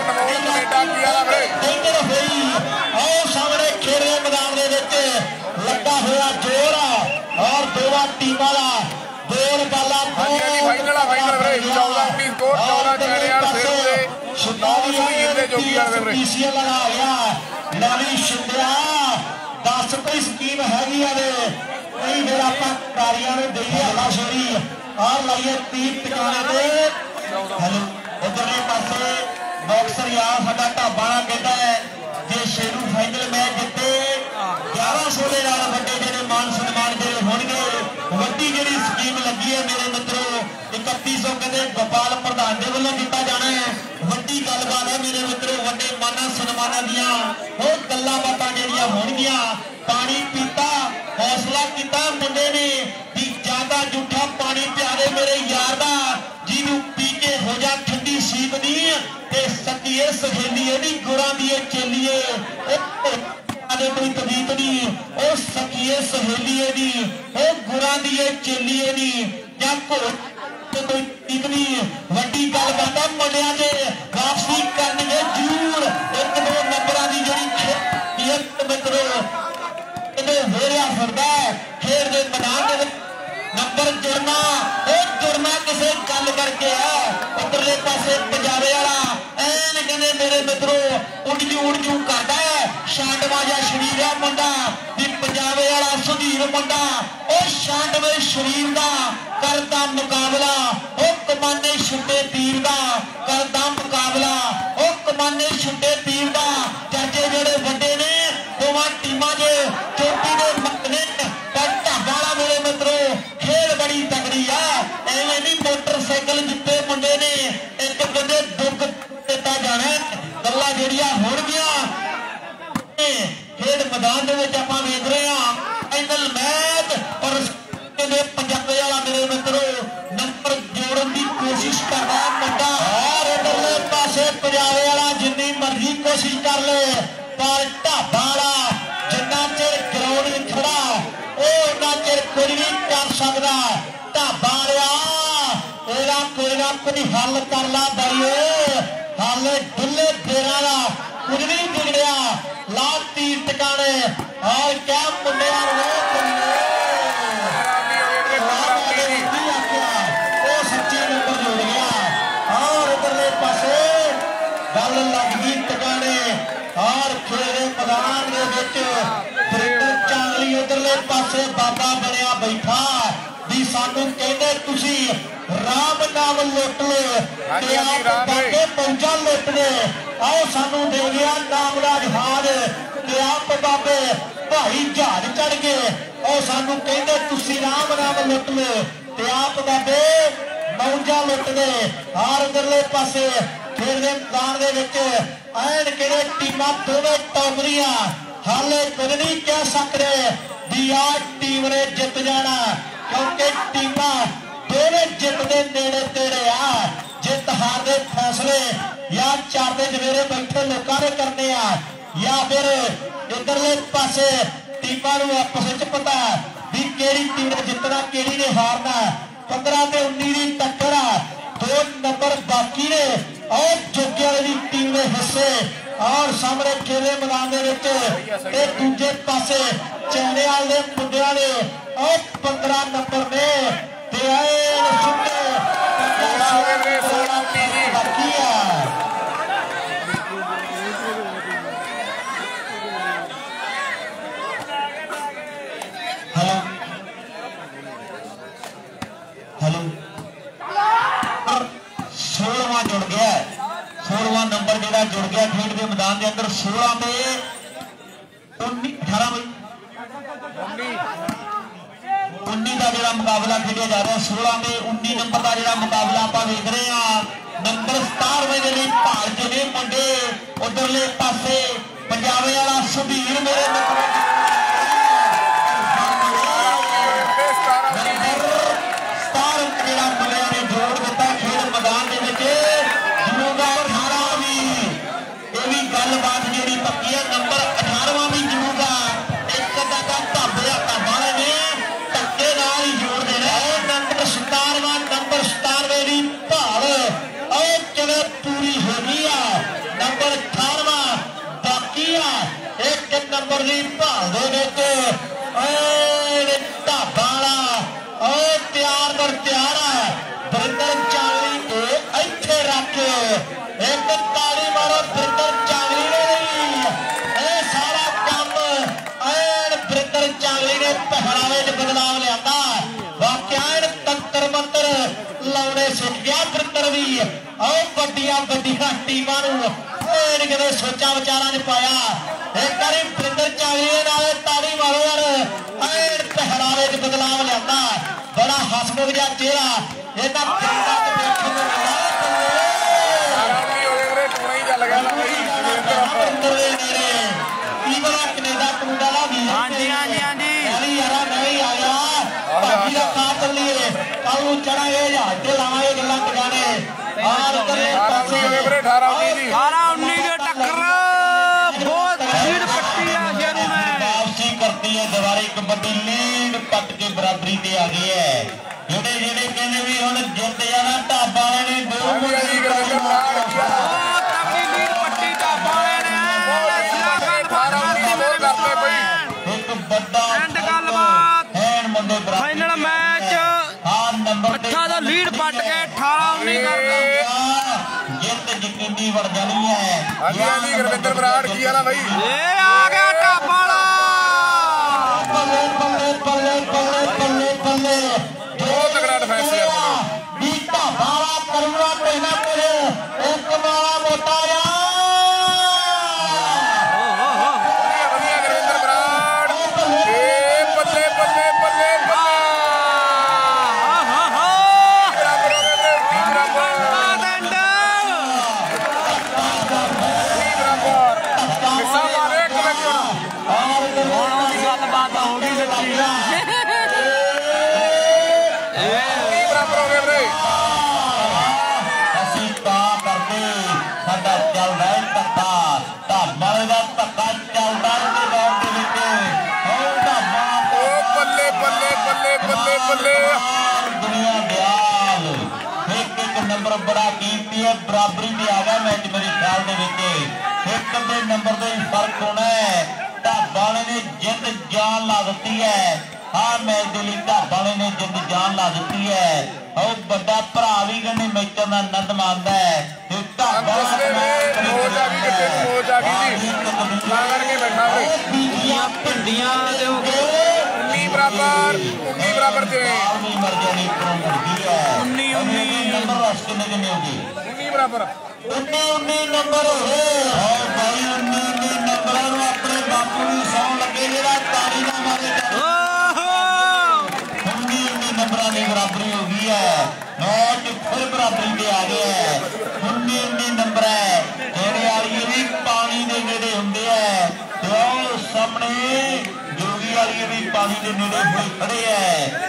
ਬੋਲ ਬਾਲਾ ਹਾਂਜੀ ਹਾਂਜੀ ਫਾਈਨਲ ਆ ਫਾਈਨਲ ਵੀਰੇ ਚੌਦਾਂ ਉੱਨੀ ਸਕੋਰ ਚੌਦਾਂ ਚੈਣਿਆਲ ਸ਼ੇਰੂ ਦੇ ਨੌ ਸੁਧੀਰ ਦੇ ਜੋਗੀ ਵਾਲੇ ਦੇ ਵੀਰੇ ਪੀਸੀਐਲ ਲਗਾ ਗਿਆ ਲਾਲੀ ਸ਼ਿੰਦਿਆ ਦਸ ਕੋਈ ਸਕੀਮ ਹੈਗੀ ਆ ਵੇ ਨਹੀਂ ਫਿਰ ਆਪਾਂ ਕਾਰੀਆਂ ਨੂੰ ਦਈਏ ਹਲਾ ਸ਼ੇਰੀ ਆ ਲਾਈਏ ਤੀਰ ਟਿਕਾਣੇ ਤੇ ਹਲੋ ਉਧਰਲੇ ਪਾਸੇ ਬਾਕਸਰ ਯਾਰ ਸਾਡਾ ਢਾਬਾ ਨਾਲ ਕਹਿੰਦਾ ਹੈ ਜੇ ਸ਼ੇਰੂ ਫਾਈਨਲ ਮੈਚ ਜਿੱਤੇ ਗਿਆਰਾਂ ਸੌ ਦੇ ਨਾਲ ਵੱਡੇ ਜਿਹੜੇ ਮਾਨ ਸਨਮਾਨ ਜਿਹੜੇ ਹੋਣਗੇ ਵੱਡੀ ਜਿਹੜੀ ਸਕੀਮ ਲੱਗੀ ਹੈ ਮੇਰੇ ਮਿੱਤਰੋ ਇਕੱਤੀ ਸੌ ਕਹਿੰਦੇ ਗੋਪਾਲ ਪ੍ਰਧਾਨ ਦੇ ਵੱਲੋਂ ਦਿੱਤਾ ਜਾਣਾ ਹੈ ਵੱਡੀ ਗੱਲਬਾਤ ਹੈ ਮੇਰੇ ਮਿੱਤਰੋ ਵੱਡੇ ਮਾਨਾਂ ਸਨਮਾਨਾਂ ਦੀਆਂ ਉਹ ਗੱਲਾਂ ਬਾਤਾਂ ਜਿਹੜੀਆਂ ਹੋਣਗੀਆਂ ਪਾਣੀ ਪੀਤਾ ਹੌਸਲਾ ਕੀਤਾ ਮੁੰਡੇ ਨੇ ਵੀ ਜ਼ਿਆਦਾ ਝੂਠਾ ਪਾਣੀ ਪਿਆਰੇ ਮੇਰੇ ਯਾਰ ਦਾ ਜਿਹਨੂੰ ਪੀ ਕੇ ਹੋ ਜਾ ਠੰਡੀ ਸੀਪ ਦੀ ਤੇ ਸੱਕੀਏ ਸਹੇਲੀਏ ਦੀ ਗੁਰਾਂ ਦੀ ਚੇਲੀਏ ਆਦੇ ਕੋਈ ਤਬੀਤ ਨਹੀਂ ਉਹ ਸੱਕੀਏ ਸਹੇਲੀਏ ਦੀ ਉਹ ਗੁਰਾਂ ਦੀ ਚੇਲੀਏ ਦੀ ਜਾਂ ਘੋੜ ਤੇ ਕੋਈ ਤਬੀਤ ਨਹੀਂ ਵੱਡੀ ਗੱਲ ਕਰਦਾ ਮੁੰਡਿਆਂ ਦੇ ਵਾਪਸੀ ਕਰਨਗੇ ਜ਼ਰੂਰ ਇੱਕ ਦੋ ਨੰਬਰਾਂ ਦੀ ਜਿਹੜੀ ਖੇਡ ਮਿੱਤਰੋ ਇਹਦੇ ਹੋਰਿਆ ਫਿਰਦਾ ਖੇਡ ਦੇ ਮੈਦਾਨ ਦੇ ਵਿੱਚ ਨੰਬਰ ਜੁੜਨਾ ਉਹ ਜੁੜਨਾ ਕਿਸੇ ਗੱਲ ਕਰਕੇ ਆ ਉਧਰਲੇ ਪਾਸੇ ਪੰਜਾਬੇ ਵਾਲਾ ਐਨ ਕਹਿੰਦੇ ਮੇਰੇ ਮਿੱਤਰੋ ਉੱਡ ਜੂ ਉੱਡ ਜੂ ਕਰਦਾ ਛਾਂਡਵਾ ਜਾਂ ਸ਼ਰੀਰ ਆ ਮੁੰਡਾ ਵੀ ਪੰਜਾਬੇ ਵਾਲਾ ਸੁਧੀਰ ਮੁੰਡਾ ਉਹ ਛਾਂਡਵੇ ਸ਼ਰੀਰ ਦਾ ਕਰਦਾ ਮੁਕਾਬਲਾ ਉਹ ਕਮਾਨੇ ਛੁੱਟੇ ਤੀਰ ਦਾ ਕਰਦਾ ਮੁਕਾਬਲਾ ਉਹ ਕਮਾਨੇ ਛੁੱਟੇ ਤੀਰ ਦਾ ਚਾਚੇ ਜਿਹੜੇ ਵੱਡੇ ਨੇ ਦੋਵਾਂ ਟੀਮਾਂ ਦੇ ਚੋਟੀ ਦੇ ਮੱਕਨੇ ਪਰ ਢਾਬਾ ਵਾਲਾ ਮੇਰੇ ਮਿੱਤਰੋ ਖੇਡ ਬੜੀ ਤਗੜੀ ਆ ਐਵੇਂ ਨਹੀਂ ਮੋਟਰਸਾਈਕਲ ਜਿੱਤੇ ਮੁੰਡੇ ਨੇ ਇੱਕ ਕਹਿੰਦੇ ਦੁੱਖ ਦਿੱਤਾ ਜਾਣਾ ਗੱਲਾਂ ਜਿਹੜੀਆਂ ਹੋਣਗੀਆਂ ਖੇਡ ਮੈਦਾਨ ਦੇ ਵਿੱਚ ਆਪਾਂ ਵੇਖ ਰਹੇ ਹਾਂ ਫਾਈਨਲ ਮੈਚ ਪਰ ਕਹਿੰਦੇ ਪੰਜਾਬੀ ਵਾਲਾ ਮੇਰੇ ਮਿੱਤਰੋ ਨੰਬਰ ਜੋੜਨ ਦੀ ਕੋਸ਼ਿਸ਼ ਕਰਦਾ ਮੁੰਡਾ ਔਰ ਇਧਰਲੇ ਪਾਸੇ ਪੰਜਾਬੀ ਵਾਲਾ ਜਿੰਨੀ ਮਰਜ਼ੀ ਕੋਸ਼ਿਸ਼ ਕਰ ਲੈ ਪਰ ਢਾਬਾ ਵਾਲਾ ਜਿੰਨਾ ਚਿਰ ਗਰਾਊਂਡ ਵਿੱਚ ਖੜਾ ਉਹ ਉਹਨਾਂ ਚਿਰ ਕੁਝ ਨਹੀਂ ਕਰ ਸਕਦਾ ਢਾਬਾ ਵਾਲਾ ਇਹਦਾ ਕੋਈ ਨਾ ਕੋਈ ਹੱਲ ਕਰ ਲਾ ਬਾਈਏ ਹੱਲ ਢੁੱਲੇ ਫੇਰਾਂ ਦਾ ਕੁਝ ਨਹੀਂ ਵਿਗੜਿਆ ਲਾ ਤੀਰ ਟਿਕਾਣੇ ਔਰ ਕਿਆ ਮੁੰਡਿਆਂ ਨੂੰ ਉਹ ਸੱਚੀ ਨੰਬਰ ਜੁੜ ਗਿਆ ਔਰ ਇਧਰਲੇ ਪਾਸੇ ਗੱਲ ਲੱਗ ਗਈ ਟਿਕਾਣੇ ਔਰ ਖੇੜੇ ਮੈਦਾਨ ਦੇ ਵਿੱਚ ਫਰਿੰਦਰ ਚਾਂਗਲੀ ਇਧਰਲੇ ਪਾਸੇ ਬਾਬਾ ਬਣਿਆ ਬੈਠਾ ਵੀ ਸਾਨੂੰ ਕਹਿੰਦੇ ਤੁਸੀਂ ਰਾਮ ਨਾਮ ਲੁੱਟ ਲੋ ਤੇ ਆਪ ਬਾਬੇ ਪਹੁੰਚਾ ਲੁੱਟ ਦੇ ਆਓ ਸਾਨੂੰ ਦੇ ਗਿਆ ਨਾਮ ਦਾ ਜਹਾਜ਼ ਤੇ ਆਪ ਬਾਬੇ ਭਾਈ ਜਹਾਜ਼ ਚੜ ਗਏ ਉਹ ਸਾਨੂੰ ਕਹਿੰਦੇ ਤੁਸੀਂ ਰਾਮ ਨਾਮ ਲੁੱਟ ਲੋ ਤੇ ਆਪ ਬਾਬੇ ਮੌਜਾਂ ਲੁੱਟ ਦੇ ਹਾਰ ਉਧਰਲੇ ਪਾਸੇ ਖੇਡ ਦੇ ਮੈਦਾਨ ਦੇ ਵਿੱਚ ਐਨ ਕਿਹੜੇ ਟੀਮਾਂ ਦੋਵੇਂ ਟੌਪਰੀਆਂ ਹਾਲੇ ਕੁਝ ਨਹੀਂ ਕਹਿ ਸਕਦੇ ਵੀ ਆਹ ਟੀਮ ਨੇ ਜਿੱਤ ਜਾਣਾ ਕਿਉਂਕਿ ਟੀਮਾਂ ਦੋਵੇਂ ਜਿੱਤ ਦੇ ਨੇੜੇ ਤੇੜੇ ਆ ਜਿੱਤ ਹਾਰ ਦੇ ਫੈਸਲੇ ਜਾਂ ਚਾਰ ਦੇ ਜਵੇਰੇ ਬੈਠੇ ਲੋਕਾਂ ਨੇ ਕਰਨੇ ਆ ਜਾਂ ਫਿਰ ਇਧਰਲੇ ਪਾਸੇ ਟੀਮਾਂ ਨੂੰ ਆਪਸ ਵਿੱਚ ਪਤਾ ਵੀ ਕਿਹੜੀ ਟੀਮ ਨੇ ਜਿੱਤਣਾ ਕਿਹੜੀ ਨੇ ਹਾਰਨਾ ਪੰਦਰਾਂ ਤੇ ਉੱਨੀ ਦੀ ਟੱਕਰ ਆ ਦੋ ਨੰਬਰ ਬਾਕੀ ਨੇ ਔਰ ਜੋਗੇ ਵਾਲੀ ਦੀ ਟੀਮ ਦੇ ਹਿੱਸੇ ਔਰ ਸਾਹਮਣੇ ਖੇਲੇ ਮੈਦਾਨ ਦੇ ਵਿੱਚ ਤੇ ਦੂਜੇ ਪਾਸੇ ਚੈਣਿਆਲ ਦੇ ਮੁੰਡਿਆਂ ਦੇ ਔਰ ਪੰਦਰਾਂ ਨੰਬਰ ਨੇ ਤੇ ਆਏ ਸੁੱਕੇ ਬਾਕੀ ਆ हेलो सोलहवां जुड़ गया सोलहवां नंबर जो जुड़ गया खेड के मैदान के अंदर सोलह में उन्नी अठारह उन्नी का जो मुकाबला खेलिया जा रहा है सोलह में उन्नी नंबर का जो मुकाबला आप देख रहे हैं नंबर सतारवें के लिए भाल चुने मुंडे उधरले पासे पंजाबे वाला सुधीर मेरे नंबर की भाल ढाबा वाला तैयार नंबर तैयार है वरिंदर चावली को इत्थे रख एक ताली मारो वरिंदर चावली ने नहीं सारा काम ऐन वरिंदर चावली ने पहरावे च बदलाव लिया वाकया तंत्र मंत्र लाने सुन गया वरिंदर भी और वड्डिया वड्डिया टीमां नूं किते सोचा विचारा च पाया एक बारी वरिंदर चावली ने नाल ताली मारो यार ऐन पहरावे च बदलाव लिया बड़ा हसमुख जिहा चेहरा इहदा पिंडां च देखण नूं मिला वरिंदर दे नेड़े की पता कनेडा कनूडा दा वीर हाँ जी हाँ जी हाँ जी यारा मैं भी आ गया भाभी का कार चलिए कल नूं चढ़ांगे जहाज ते लावांगे गल्लां टकाने और करले पासे अठारह उन्नीस अठारह उन्नीस के टक्कर बहुत भीड़ पट्टी है शेरू में वापसी करती है दवारी कबड्डी लीड पट के बराबरी ते आ गई है जेडे जेडे कहंदे भी हुण जित जाना ढाबा वाले ने दो बहुत तगड़ी भीड़ पट्टी ढाबा वाले ने अठारह उन्नीस मोर करते पई एक बड़ा एंड गलबात हैन मुंडे बराबर फाइनल मैच हां नंबर अच्छा तो लीड पट के अठारह उन्नीस कर दो जित यकीनी बन जानी है हाँ जी हाँ जी गुरविंदर बराड़ की है ना भाई ये आ गया ढाबा वाला बल्ले बल्ले बल्ले बल्ले बल्ले बल्ले बहुत तगड़ा डिफेंस है बीता बारा करना पैना तेरे एक मारा मोटा या बढ़िया बढ़िया गुरविंदर बराड़ ए बल्ले बल्ले बल्ले बल्ले हाँ हाँ हाँ बराबर हो गए थे बराबर बराबर किस्सा मारे एक मिनट गलबात होगी सच्ची बराबर हो गए रे ਅਸੀਂ ਤਾਂ ਕਰਦੇ ਸਾਡਾ ਚੱਲਦਾ ਹੈ ਧੱਕਾ ਢਾਬਾ ਦਾ ਧੱਕਾ ਚੱਲਦਾ ਤੇ ਦੌਰ ਦੇ ਵਿੱਚ ਹੋਰ ਢਾਬਾ ओ बल्ले बल्ले बल्ले बल्ले बल्ले दुनिया दयाल एक एक नंबर बड़ा कीमती है बराबरी में आ गया मैच मेरे ख्याल ਦੇ ਵਿੱਚ ਇੱਕ ਦੇ ਨੰਬਰ ਦਾ ਹੀ ਫਰਕ ਹੋਣਾ ਹੈ ਢਾਬਾ ਵਾਲੇ ਨੇ ਜਿੱਤ ਜਾਨ ਲਾ ਦਿੱਤੀ ਹੈ ਹਾਂ ਮੈਚ ਦੇ ਲਈ ਢਾਬਾ ਵਾਲੇ ਨੇ ਜਿੱਤ ਜਾਨ ਲਾ ਦਿੱਤੀ ਹੈ ਉਹ ਵੱਡਾ ਭਰਾ ਵੀ ਕਹਿੰਦੇ ਮੈਚਾਂ ਦਾ ਆਨੰਦ ਮਾਣਦਾ ਹੈ ਤੇ ਢਾਬਾ उसने में मोच आ गई कितने मोच आ गई थी ला करके बैठा रे ਬੀਜੀਆਂ ਭਿੰਡੀਆਂ ਦੇ ਹੋ ਗਏ उन्नीस बराबर उन्नीस बराबर थे ਆਪਣੀ ਮਰਜ਼ੀ ਦੀ ਤਰ੍ਹਾਂ ਕਰਦੀ ਹੈ ਉੱਨੀ ਉੱਨੀ ਨੰਬਰ ਰਸ ਕਿੰਨੇ ਕਿੰਨੇ ਹੋਗੇ उन्नीस बराबर ਉੱਨੀ ਉੱਨੀ ਨੰਬਰ ਹੋਏ ਔਰ ਬਾਈ ਉੱਨੀ ਉੱਨੀ ਨੰਬਰਾਂ ਨੂੰ ਆਪਣੇ ਬਾਪੂ ਨੂੰ ਸੌਣ ਲੱਗੇ ਜਿਹੜਾ ਤਾੜੀ ਨਾਲ ਮਾਰੇ ਓਹੋ ਉੱਨੀ ਉੱਨੀ ਨੰਬਰਾਂ ਦੀ ਬਰਾਬਰੀ ਹੋ ਗਈ ਹੈ ਮੈਚ ਫਿਰ ਬਰਾਬਰੀ ਤੇ ਆ ਗਿਆ ਹੈ ਉੱਨੀ ਉੱਨੀ ਨੰਬਰ ਹੈ ਜਿਹੜੇ ਵਾਲੀ ਵੀ ਪਾਣੀ ਦੇ ਨੇੜੇ ਹੁੰਦੇ ਹੈ ਤੇ ਉਹ ਸਾਹਮਣੇ ਜੋਗੀ ਵਾਲੀ ਵੀ ਪਾਣੀ ਦੇ ਨੇੜੇ ਹੋਏ ਖੜੇ ਹੈ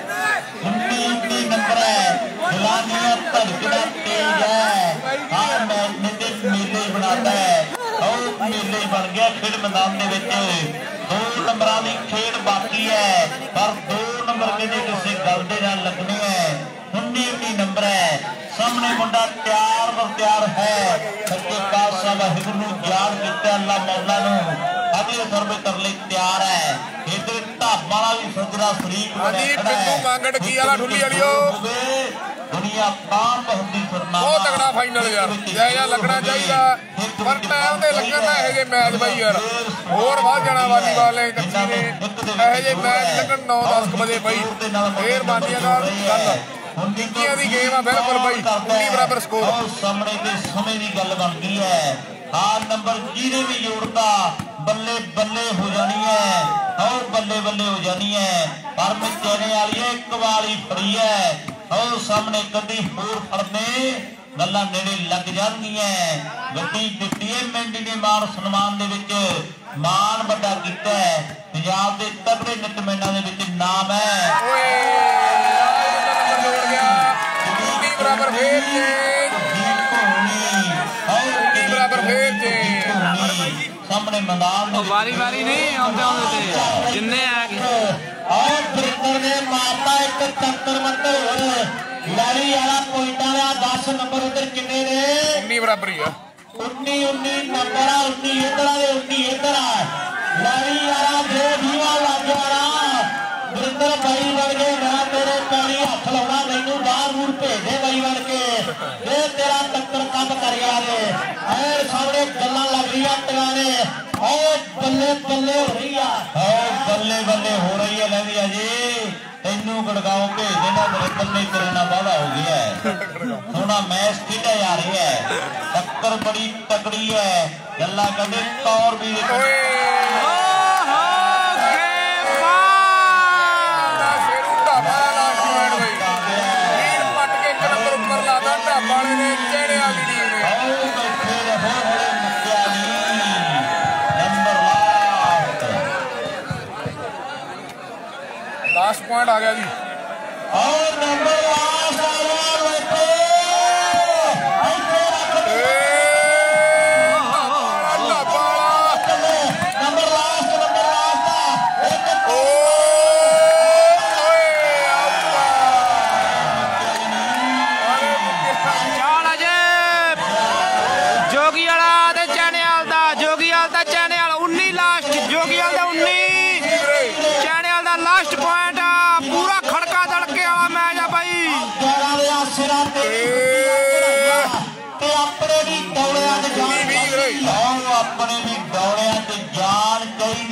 ਉੱਨੀ ਉੱਨੀ ਨੰਬਰ ਹੈ ਜਲਾਨੀਆਂ ਧੜਕਣਾ ਤੇਜ਼ ਹੈ ਹਾਂ ਮੈਚ ਨੇ ਤੇ ਮੇਲੇ ਬਣਾਤਾ ਹੈ ਉਹ ਮੇਲੇ ਬਣ ਗਿਆ ਖੇਡ ਮੈਦਾਨ ਦੇ ਵਿੱਚ ਦੋ ਨੰਬਰਾਂ ਦੀ ਖੇਡ ਬਾਕੀ ਹੈ ਪਰ ਦੋ ਨੰਬਰ ਕਿਤੇ ਕਿਸੇ ਗੱਲ ਦੇ ਨਾਲ ਲੱਗਣੇ ਹੈ ਉੱਨੀ ਉੱਨੀ ਨੰਬਰ ਹੈ ਸਾਹਮਣੇ ਮੁੰਡਾ ਤਿਆਰ ਬਰ ਤਿਆਰ ਹੈ ਸੱਚੇ ਪਾਤਸ਼ਾਹ ਵਾਹਿਗੁਰੂ ਨੂੰ ਯਾਦ ਕੀਤਾ ਅੱਲਾ ਮੌਲਾ ਨੂੰ ਅਜੇ ਸਰਵੇ ਕਰ ਲਈ ਤਿਆਰ ਹੈ ਇਧਰ ਢਾਬਾ ਵਾਲਾ ਵੀ ਸੱਜਣਾ ਸ਼ਰੀਕ ਹਾਂਜੀ ਪਿੰਡੂ ਮੰਗੜ ਕੀ ਵਾਲਾ ਠੁੱਲੀ ਵਾਲਿਓ ਦੁਨੀਆ ਤਾਂ ਬਹੁਤੀ ਫਰਮਾਨ ਬਹੁਤ ਤਗੜਾ ਫਾਈਨਲ ਯਾਰ ਜੈ ਜੈ ਲੱਗਣਾ ਚਾਹੀਦਾ ਪਰ ਟਾਈਮ ਤੇ ਲੱਗਣ ਨਾ ਇਹੋ ਜਿਹੇ ਮੈਚ ਬਾਈ ਯਾਰ ਹੋਰ ਵੱਧ ਜਾਣਾ ਵਾਲੀਬਾਲ ਨੇ ਕੱਚੀ ਨੇ ਇਹੋ ਜਿਹੇ ਮੈਚ ਲੱਗਣ ਨੌ ਦਸ ਵਜੇ ਬਾਈ ਫੇਰ ਬਾਦੀਆਂ ਨਾਲ ਗੱਲ ਨਿੱਕੀਆਂ ਦੀ ਗੇਮ ਆ ਬਿਲਕੁਲ ਬਾਈ ਉੱਨੀ ਬਰਾਬਰ ਸਕੋਰ ਸਾਹਮਣੇ ਦੇ ਸਮੇਂ ਦੀ ਗੱਲ ਬਣਦੀ ਹੈ ਹਾਂ ਨੰਬਰ ਜਿਹਨੇ ਵੀ ਜੋੜਦਾ ਬੱਲੇ ਬੱਲੇ ਹੋ ਜਾਣੀ ਹੈ ਹਾਂ ਬੱਲੇ ਬੱਲੇ ਹੋ ਜਾਣੀ ਹੈ ਪਰ ਮੈਂ ਕਹਿਣੇ ਵਾਲੀ ਹੈ ਇੱਕ ਵਾਰੀ ਫੜੀ ਹੈ ਉਹ ਸਾਹਮਣੇ ਕਦੀ ਹੋਰ ਫੜਨੇ ਗੱਲਾਂ ਨੇੜੇ ਲੱਗ ਜਾਂਦੀਆਂ ਗੱਡੀ ਦਿੱਤੀ ਹੈ ਮੈਂਡੀ ਨੇ ਮਾਨ ਸਨਮਾਨ ਦੇ ਵਿੱਚ ਮਾਨ ਵੱਡਾ ਕੀਤਾ ਹੈ ਪੰਜਾਬ ਦੇ ਤਗੜੇ ਨਿਤਮੈਨਾਂ ਦੇ ਵਿੱਚ ਨਾਮ ਹੈ ਓਏ ਜੋੜ ਗਿਆ ਉੱਨੀ ਬਰਾਬਰ ਫੇਰ ਜੇ ਉੱਨੀ ਬਰਾਬਰ ਫੇਰ ਜੇ ਸਾਹਮਣੇ ਮੈਦਾਨ ਦੇ ਵਾਰੀ ਵਾਰੀ ਨਹੀਂ ਆਉਂਦੇ ਆਉਂਦੇ ਤੇ ਜਿੰਨੇ ਆ ਗਏ ਔਰ ਬ੍ਰਿੰਦਰ ਨੇ ਮਾਰਤਾ ਇੱਕ ਤੰਤਰ ਮੰਤਰ ਹੋਰ ਲੜੀ ਵਾਲਾ ਪੁਆਇੰਟਾਂ ਦਾ ਦਸ ਨੰਬਰ ਉਧਰ ਕਿੰਨੇ ਨੇ ਉੱਨੀ ਬਰਾਬਰ ਹੀ ਆ ਉੱਨੀ ਉੱਨੀ ਨੰਬਰ ਆ ਉੱਨੀ ਇੱਧਰ ਆ ਤੇ ਉੱਨੀ ਇੱਧਰ ਆ ਲੜੀ ਵਾਲਾ ਦੇ ਦੀਵਾ ਲੱਗ ਵਾਲਾ ਬ੍ਰਿੰਦਰ ਬਾਈ ਵਰਗੇ ਨਾ ਤੇਰੇ ਪੈਰੀ ਹੱਥ ਲਾਉਣਾ ਮੈਨੂੰ ਨੂੰ ਭੇਜਦੇ ਬਈ ਬਣ ਕੇ ਇਹ ਤੇਰਾ ਟੱਕਰ ਕੰਮ ਕਰ ਗਿਆ ਨੇ ਐ ਸਾਹਮਣੇ ਗੱਲਾਂ ਲੱਗ ਰਹੀਆਂ ਟਿਕਾਣੇ ਓਏ ਬੱਲੇ ਬੱਲੇ ਹੋ ਰਹੀ ਆ ਓਏ ਬੱਲੇ ਬੱਲੇ ਹੋ ਰਹੀ ਹੈ ਲੈਂਦੀ ਆ ਜੀ ਤੈਨੂੰ ਗੜਗਾਉਂ ਭੇਜ ਦੇਣਾ ਮੇਰੇ ਬੱਲੇ ਤੇਰੇ ਨਾਲ ਵਾਦਾ ਹੋ ਗਿਆ ਹੈ ਸੋਹਣਾ ਮੈਚ ਖੇਡਿਆ ਜਾ ਰਿਹਾ ਹੈ ਟੱਕਰ ਬੜੀ ਤਕੜੀ ਹੈ ਗੱਲਾਂ ਕਹਿੰਦੇ ਤੌਰ ਵੀ लास्ट पॉइंट आ गया जी और नंबर लास्ट आ गया बेटे नंबर लास्ट नंबर लास्ट चाल अजे जोगी वाला ते चैने वाल दा जोगी वाल दा चैने वाल उन्नी लास्ट जोगी वाल दा उन्नी चैने वाल दा लास्ट पॉइंट पूरा खड़का दड़के वाला मैच है भाई सिरा ते अपने भी दौड़िया ते जान अपने भी दौड़िया ते जान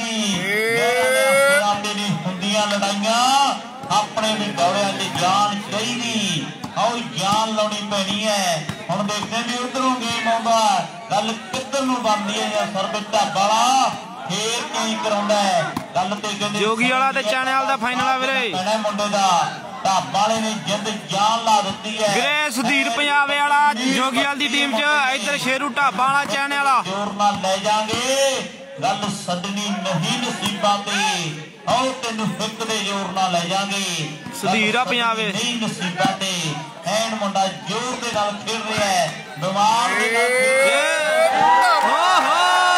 चाहिए हुंदियां लड़ाइयां अपने भी दौड़िया ते जान चाहिए आओ जान लानी पैनी है हुण देखते भी उधरों गेम आउंदा गल किधर नूं बनदी है सरबत ढाबा वाला खेल कई कराउंदा है गल ते कहंदे जोगी वाला ते चैने वाल दा फाइनल आ वीरे मुंडे दा ढाबा वाले ने जिंद जान ला दी है वीरे सुधीर पंजाबे वाला जोगी वाल दी टीम च इधर शेरू ढाबा वाला चैने वाला जोर नाल ले जाएंगे गल सदनी नहीं नसीबां ते आओ तेनू फिक दे जोर नाल ले जाएंगे सुधीर पंजाबे नहीं नसीबां ते ऐन मुंडा जोर दे नाल खेल रहा है बीमार दे नाल खेल रहा है ओहो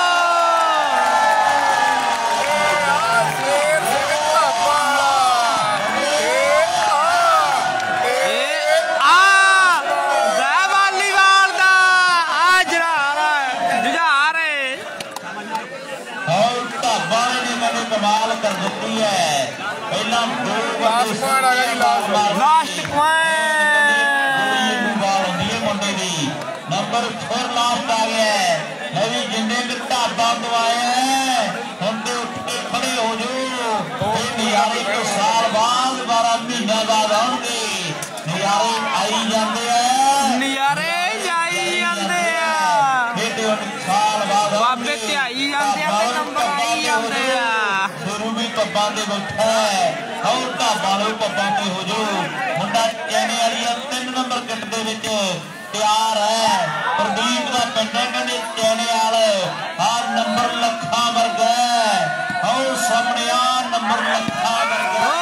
कमाल कर देती है पहला दो लास्ट पॉइंट आ गया जी लास्ट पॉइंट बाल होंदी है मुंडे दी नंबर फिर लास्ट आ गया है मैं भी जिन्ने भी ढाबा दवाए हैं हुण ते उठ के खड़े हो जाओ ये नज़ारे को साल बाद बारह महीना बाद आउणगे नज़ारे आई जाते हैं नज़ारे आई जाते हैं ये ते साल बाद बाबे ते आई जाते हैं ते नंबर आई जाते हैं पब्बा ते बैठा है और ढाबा लो पब्बा ते हो जाओ मुंडा चैने वाली तीन नंबर किट दे विच तैयार है प्रदीप का पिंड कहते चैने वाले आ नंबर लखा वर्गा है और सामने आ नंबर लखा वर्गा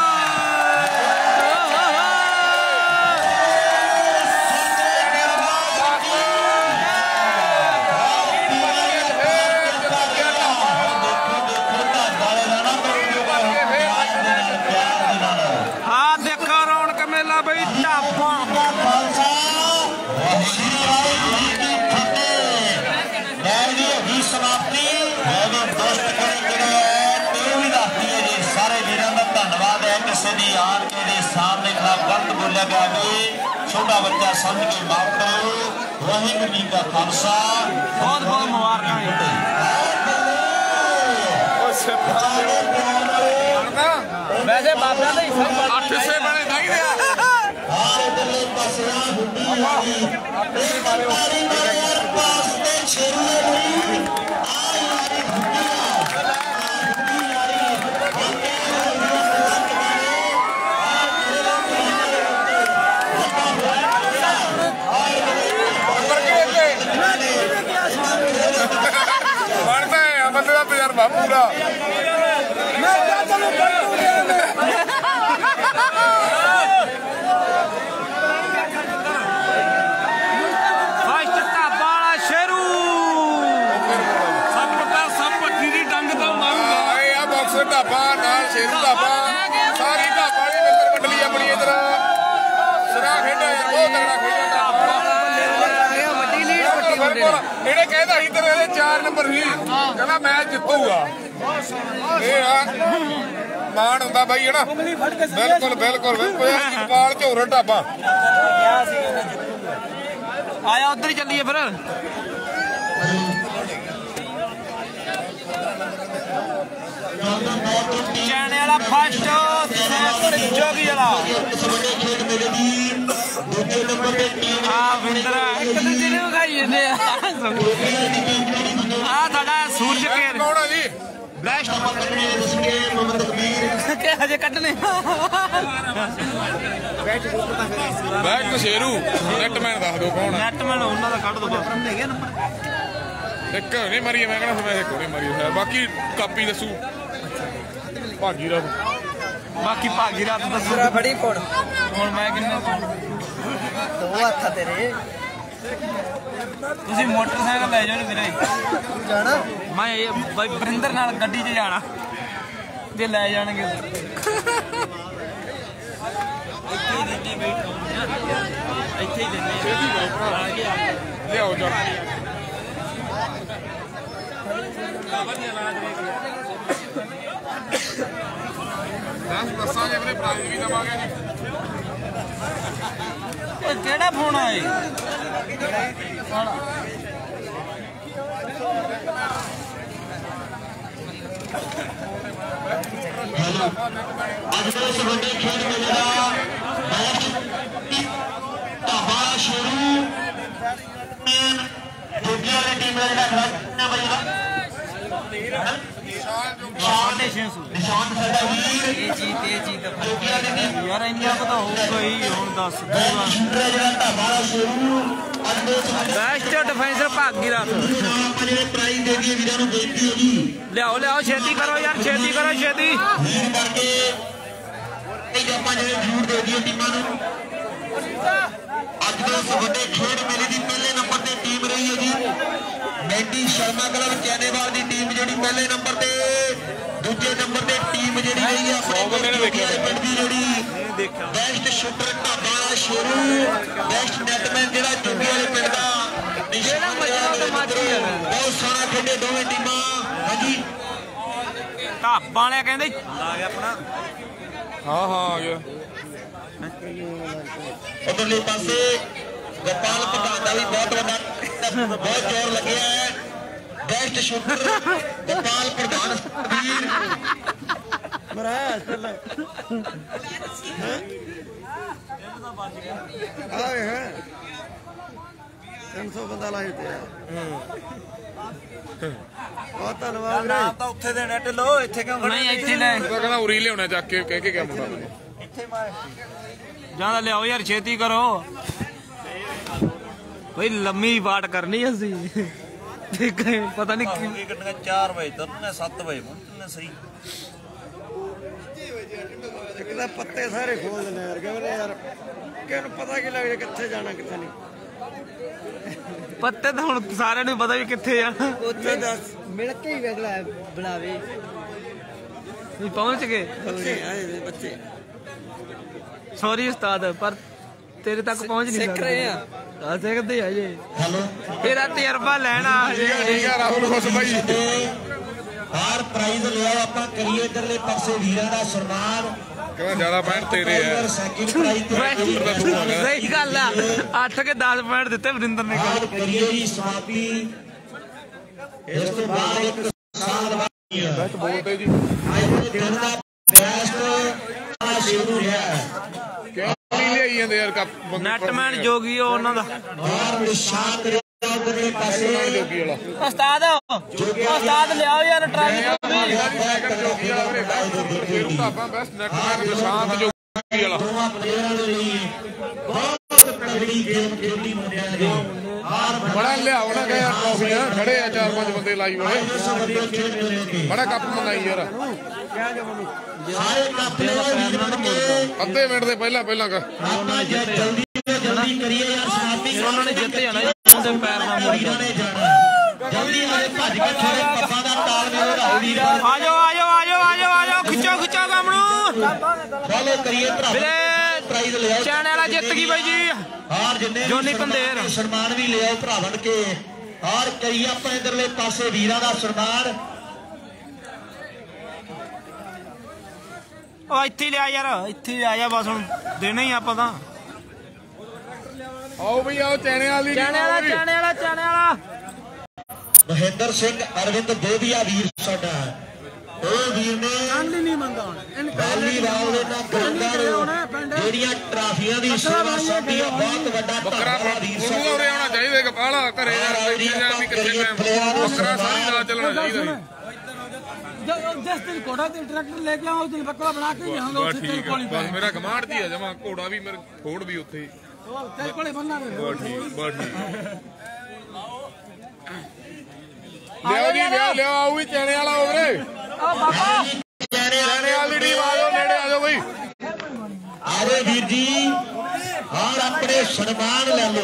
सामने खड़ा गलत बोलिया गया भी छोटा बच्चा समझ के माफ करो वाहिगुरू जी का खालसा बहुत बहुत मुबारक वैसे बाबा तो अठ से बने नहीं तजर्बा पूरा शेरू सब पता सब पट्टी डंग तो मारूंगा बॉक्सर ढाबा नाल शेरू ढाबा सारी ढाबा ने नंबर कट लिया अपनी इधर सरा खेड़ा बहुत तगड़ा खेड़ा ਇਹਨੇ ਕਹਿੰਦਾ ਸੀ ਤੇਰੇ ਦੇ चार नंबर ਸੀ ਕਹਿੰਦਾ ਮੈਚ ਜਿੱਤੂਗਾ ਇਹ ਆ ਮਾਣ ਹੁੰਦਾ ਬਾਈ ਹੈ ਨਾ ਬਿਲਕੁਲ ਬਿਲਕੁਲ ਬਿਲਕੁਲ ਇਕਬਾਲ ਝੋਰ ਢਾਬਾ ਆਇਆ ਉਧਰ ਹੀ ਚੱਲੀਏ ਫਿਰ ਚੈਣੇ ਵਾਲਾ ਫਸਟ ਜੋਗੀ ਵਾਲਾ ਆ ਵਿੰਦਰ ਇੱਕ ਦੂਜੇ ਨੂੰ ਖਾਈ ਜਾਂਦੇ ਆ ਆ ਸਾਡਾ ਸੂਰਜ ਕੇਰ ਕੌਣ ਆ ਜੀ ਬੈਸਟ ਕਿ ਹਜੇ ਕੱਢਨੇ ਬੈਕ ਸ਼ੇਰੂ ਨੈਟਮੈਨ ਦੱਸ ਦਿਓ ਕੌਣ ਆ ਨੈਟਮੈਨ ਉਹਨਾਂ ਦਾ ਕੱਢ ਦੋ ਬਸ ਇੱਕ ਨਹੀਂ ਮਰੀ ਮੈਂ ਕਹਿੰਦਾ ਮੈਂ ਇੱਕ ਨਹੀਂ ਮਰੀ ਹੈ ਬਾਕੀ ਕਾਪੀ ਦੱਸੂ ਭਾਗੀ ਰਾਤ ਬਾਕੀ ਭਾਗੀ ਰਾਤ ਦੱਸੂਗਾ ਫੜੀ ਕੋਣ ਹੁਣ ਮੈਂ ਕਿੰਨੇ ਦੋ ਹੱਥ ਤੇਰੇ ਤੁਸੀਂ ਮੋਟਰਸਾਈਕਲ ਲੈ ਜਾਓ ਵੀਰੇ ਜਾਣਾ ਮੈਂ ਬਾਈ ਬਰਿੰਦਰ ਨਾਲ ਗੱਡੀ 'ਚ ਜਾਣਾ ਜੇ ਲੈ ਜਾਣਗੇ ਇੱਥੇ ਹੀ ਦਿੱਤੀ ਵੇਟ ਇੱਥੇ ਹੀ ਦਿੰਦੇ ਆ ਗਏ ਲਿਆਓ ਜਾ ਦਸ ਦੱਸਾਂਗੇ ਵੀਰੇ ਪ੍ਰਾਈਜ਼ ਵੀ ਦਵਾਂਗੇ ਜੀ ਓਏ ਕਿਹੜਾ ਫੋਨ ਆ ਇਹ ਅੱਜ ਦੇ ਇਸ ਵੱਡੇ ਖੇਡ ਮੇਲੇ ਦਾ ਢਾਬਾ ਸ਼ੁਰੂ ਦੂਜੀ ਵਾਲੀ ਟੀਮ ਦਾ ਜਿਹੜਾ ਖਿਡਾਰੀ ਬਈ ਸਾਢੇ ਛੇ ਸੌ ਨਿਸ਼ਾਨ ਸਾਡਾ ਵੀਰ ਇਹ ਜੀਤ ਇਹ ਜੀਤ ਯਾਰ ਇੰਨਾ ਪਤਾ ਹੋਊਗਾ ਹੀ ਹੁਣ ਦੱਸ ਦੂਗਾ ਜਿਹੜਾ ਢਾਬਾ ਸ਼ੁਰੂ ਅੱਜ ਦੇ ਇਸ ਬੈਸਟ ਡਿਫੈਂਸਰ ਭਾਗੀ ਰਾਤ ਆਪਾਂ ਜਿਹੜੇ ਪ੍ਰਾਈਜ਼ ਦੇ ਦਈਏ ਵੀਰਾਂ ਨੂੰ ਬੇਨਤੀ ਹੈ ਜੀ ਲਿਆਓ ਲਿਆਓ ਛੇਤੀ ਕਰੋ ਯਾਰ ਛੇਤੀ ਕਰੋ ਛੇਤੀ ਵੀਰ ਕਰਕੇ ਇਹ ਆਪਾਂ ਜਿਹੜੇ ਜ਼ਰੂਰ ਦੇ ਦਈਏ ਟੀਮਾਂ ਨੂੰ ਅੱਜ ਦੇ ਇਸ ਵੱਡੇ ਖੇਡ ਮੇਲੇ ਦੀ ਪਹਿਲੇ ਨੰਬਰ ਤੇ ਟੀਮ ਰਹੀ ਹੈ ਜੀ ਮੈਂਡੀ ਸ਼ਰਮਾ ਕਲਬ ਚੈਨੇਵਾਲ ਦੀ ਟੀਮ ਜਿਹੜੀ ਪਹਿਲੇ ਨੰਬਰ ਤੇ ਦੂਜੇ ਨੰਬਰ ਤੇ ਟੀਮ ਜਿਹੜੀ ਰਹੀ ਹੈ ਆਪਣੇ ਪਿੰਡ ਦੀ ਜਿਹੜੀ best shooter Dhaba Sheru best netman ਜਿਹੜਾ ਜੁੱਗੀ ਵਾਲੇ ਪਿੰਡ ਦਾ ਨਿਸ਼ਾਨ ਬਹੁਤ ਸੋਹਣਾ ਖੇਡੇ ਦੋਵੇਂ ਟੀਮਾਂ ਹਾਂਜੀ ਢਾਬਾ ਵਾਲਿਆ ਕਹਿੰਦੇ ਆ ਗਿਆ ਆਪਣਾ ਹਾਂ ਹਾਂ ਆ ਗਿਆ ਉਧਰਲੇ ਪਾਸੇ ਗੋਪਾਲ ਪ੍ਰਧਾਨ ਦਾ ਵੀ ਬਹੁਤ ਵੱਡਾ ਬਹੁਤ ਜ਼ੋਰ ਲੱਗਿਆ ਹੈ ਬੈਸਟ ਸ਼ੂਟਰ ਗੋਪਾਲ ਪ੍ਰਧਾਨ ਵੀਰ ਮਹਾਰਾਜ ਚੱਲ ਆ ਵੇ ਤਿੰਨ ਸੌ ਬੰਦਾ ਲਾਇਆ ਤੇ ਬਹੁਤ ਧੰਨਵਾਦ ਵੀਰੇ ਤਾਂ ਉੱਥੇ ਦੇ ਨੈਟ ਲੋ ਇੱਥੇ ਕਿਉਂ ਨਹੀਂ ਇੱਥੇ ਲੈ ਉਹ ਕਹਿੰਦਾ ਉਰੀ ਲਿਆਉਣਾ ਚੱਕ ਕੇ ਕਹਿ ਕੇ ਗਿਆ ਮੁੰਡਾ ਜਿਆਦਾ ਲਿਆਓ ਯਾਰ ਛੇਤੀ ਕਰੋ ਬਈ ਲੰਮੀ ਬਾਟ ਕਰਨੀ ਅਸੀਂ ਪਤਾ ਨਹੀਂ ਕੀ ਕੱਢਣਾ ਚਾਰ ਵਜੇ ਤੁਰਨੇ ਸੱਤ ਵਜੇ ਪਹੁੰਚਣੇ ਸਹੀ ਇੱਕ ਤਾਂ ਪੱਤੇ ਸਾਰੇ ਖੋਲ ਦਿੰਦੇ ਯਾਰ ਕਹਿੰਦੇ ਯਾਰ ਕਿਹਨੂੰ ਪਤਾ ਕੀ ਲੱਗ ਜਾ ਕਿੱਥੇ ਜਾਣਾ ਕਿੱਥੇ ਨਹੀਂ ਪੱਤੇ ਤਾਂ ਹੁਣ ਸਾਰਿਆਂ ਨੂੰ ਪਤਾ ਵੀ ਕਿੱਥੇ ਆ ਉੱਥੇ ਦੱਸ ਮਿਲ ਕੇ ਹੀ ਵੇਖਲਾ ਬਣਾਵੇ ਵੀ ਪਹੁੰਚ ਗਏ ਬੱਚੇ ਆਏ ਬੱਚੇ ਸੌਰੀ ਉਸਤਾਦ ਪਰ ਤੇਰੇ ਤੱਕ ਪਹੁੰਚ ਨਹੀਂ ਸਿੱਖ ਰਹੇ ਆ ਆ ਸਿੱਖਦੇ ਆ ਜੇ ਹੈਲੋ ਤੇਰਾ ਤਜਰਬਾ ਲੈਣਾ ਠੀਕ ਆ ਰਾਹੁਲ ਖੁਸ਼ ਬਾਈ ਹਾਰ ਪ੍ਰਾਈਜ਼ ਲਿਆ ਆਪਾਂ ਕਰੀਏ ਇਧਰਲੇ ਪਾਸੇ ਵੀਰਾਂ ਦਾ ਸਨਮਾਨ ਕਹਿੰਦਾ ਜ਼ਿਆਦਾ ਪੈਣ ਤੇਰੇ ਆ ਸੈਕਿੰਡ ਪ੍ਰਾਈਜ਼ ਤੇ ਸਹੀ ਗੱਲ ਆ ਅੱਠ ਕੇ ਦਸ ਪੁਆਇੰਟ ਦਿੱਤੇ ਵਰਿੰਦਰ ਨੇ ਹਾਰ ਕਰੀਏ ਜੀ ਸਮਾਪਤੀ ਇਸ ਤੋਂ ਬਾਅਦ ਇੱਕ ਸਾਲ ਬਾਅਦ ਬੈਠ ਬੋਲਦੇ ਜੀ ਅੱਜ ਦੇ ਦਿਨ ਦਾ ਬੈਸਟ ਸ਼ੁਰੂ ਰਿਹਾ ਕਿਉਂ ਨਹੀਂ ਲਿਆਈ ਜਾਂਦੇ ਯਾਰ ਕੱਪ ਨੈਟਮੈਨ ਜੋਗੀ ਉਹ ਉਹਨਾਂ ਦਾ ਹਾਰ ਨਿਸ਼ਾਨ ਕਰਿਆ ਉਧਰਲੇ ਪਾਸੇ ਜੋਗੀ ਵਾਲਾ ਉਸਤਾਦ ਉਸਤਾਦ ਲਿਆਓ ਯਾਰ ਟਰਾਲੀ ਜੋਗੀ ਵਾਲਾ ਵੀਰੇ ਫੇਰੂ ਢਾਬਾ ਬੈਸਟ ਨੈਟਮੈਨ ਨਿਸ਼ਾਨ ਜੋਗੀ ਵਾਲਾ ਦੋਵਾਂ ਪਲੇਅਰਾਂ ਦੇ ਲਈ ਬਹੁਤ ਤਗੜੀ ਗੇਮ ਖੇਡੀ ਮੁੰਡਿਆਂ ਨੇ ਹਾਰ ਬੜਾ ਲਿਆਉਣਾ ਕਿ ਯਾਰ ਟਰੋਫੀਆਂ ਖੜੇ ਆ ਚਾਰ ਪੰਜ ਬੰਦੇ ਲਾਈ ਵਾਲੇ ਵੱਡੇ ਖੇਡ ਮੇਲੇ ਤੇ ਬੜਾ ਕੱਪ ਮਨਾਈ ਯਾਰ ਸਾਰੇ ਕੱਪ ਲੈ ਵੀਰ ਬਣ ਕੇ ਅੱਧੇ ਮਿੰਟ ਦੇ ਪਹਿਲਾਂ ਪਹਿਲਾਂ ਕਰ ਆਪਾਂ ਜੇ ਜਲਦੀ ਤੋਂ ਜਲਦੀ ਕਰੀਏ ਯਾਰ ਸਮਾਪਤੀ ਉਹਨਾਂ ਨੇ ਜਿੱਤ ਜਾਣਾ ਉਹਦੇ ਪੈਰ ਨਾਲ ਮੁੜ ਵੀਰਾਂ ਨੇ ਜਾਣਾ ਜਲਦੀ ਆਏ ਭੱਜ ਕੇ ਸਾਰੇ ਕੱਪਾਂ ਦਾ ਤਾਲਮੇਲ ਵਧਾਓ ਵੀਰਾਂ ਆ ਜਾਓ ਆ ਜਾਓ ਆ ਜਾਓ ਆ ਜਾਓ ਆ ਜਾਓ ਖਿੱਚੋ ਖਿੱਚੋ ਕੰਮ ਨੂੰ ਫੋਲੋ ਕਰੀਏ ਭਰਾ ਵੀਰੇ ਪ੍ਰਾਈਜ਼ ਲਿਆਓ ਚੈਣੇ ਵਾਲਾ ਜਿੱਤ ਗਈ ਬਾਈ ਜੀ ਹਾਰ ਜਿੰਨੇ ਜੋਨੀ ਪੰਦੇਰ। ਸਨਮਾਨ ਵੀ ਲਿਆਓ ਭਰਾ ਬਣ ਕੇ ਹਾਰ ਕਰੀਏ ਆਪਾਂ ਇਧਰਲੇ ਪਾਸੇ ਵੀਰਾਂ ਦਾ ਸਨਮਾਨ ਉਹ ਇੱਥੇ ਲਿਆ ਯਾਰ ਇੱਥੇ ਆ ਜਾ ਬਸ ਹੁਣ ਦੇਣਾ ਹੀ ਆਪਾਂ ਤਾਂ ਆਓ ਬਈ ਆਓ ਚੈਣੇ ਵਾਲੀ ਚਾਣੇ ਵਾਲਾ ਚਾਣੇ ਵਾਲਾ ਚਾਣੇ ਵਾਲਾ ਮਹਿੰਦਰ ਸਿੰਘ ਅਰਵਿੰਦ ਦੋਦੀਆ ਵੀਰ ਸਾਡਾ ਉਹ ਵੀਰ ਨੇ ਨਹੀਂ ਮੰਗਾ ਹੁਣ ਵਾਲੀਬਾਲ ਦੇ ਨਾਲ ਗਰਦਾਂ ਜਿਹੜੀਆਂ ਟਰਾਫੀਆਂ ਦੀ ਸੇਵਾ ਸਾਡੀ ਆ ਬਹੁਤ ਵੱਡਾ ਬੱਕਰਾ ਧੰਨਵਾਦ ਵੀਰ ਉਹਨੂੰ ਸਾਡਾ ਉਰੇ ਆਉਣਾ ਚਾਹੀਦਾ ਕਪਾਲਾ ਘਰੇ ਯਾਰ ਬੈਠੇ ਜਾਂ ਵੀ ਕਿੱਥੇ ਟਾਈਮ ਬੱਕਰਾ ਸਾਰੀ ਰਾਤ ਚੱਲਣਾ ਚਾਹੀਦਾ जिस दिन घोड़ा से ट्रैक्टर लेके आओ उस दिन बकरा बना के यहाँ ਬਸ ਠੀਕ ਆ ਬਸ ਮੇਰਾ ਕਮਾਂਡ ਦੀ ਆ ਜਮਾ ਘੋੜਾ ਵੀ ਮੇਰੇ ਥੋੜ ਵੀ ਉੱਥੇ तेरे को बनना ਬਸ ਠੀਕ ਬਸ ਠੀਕ ਲਿਆਓ ਜੀ ਲਿਆਓ ਲਿਆਓ ਆਓ ਵੀ ਚੈਣੇ ਵਾਲਾ ਹੋ ਵੀਰੇ ਚੈਣੇ ਵਾਲੀ ਟੀਮ ਆ ਜਾਓ ਨੇੜੇ ਆ ਜਾਓ ਬਈ ਆਵੇ ਵੀਰ ਜੀ ਔਰ ਆਪਣੇ ਸਨਮਾਨ ਲੈ ਲਓ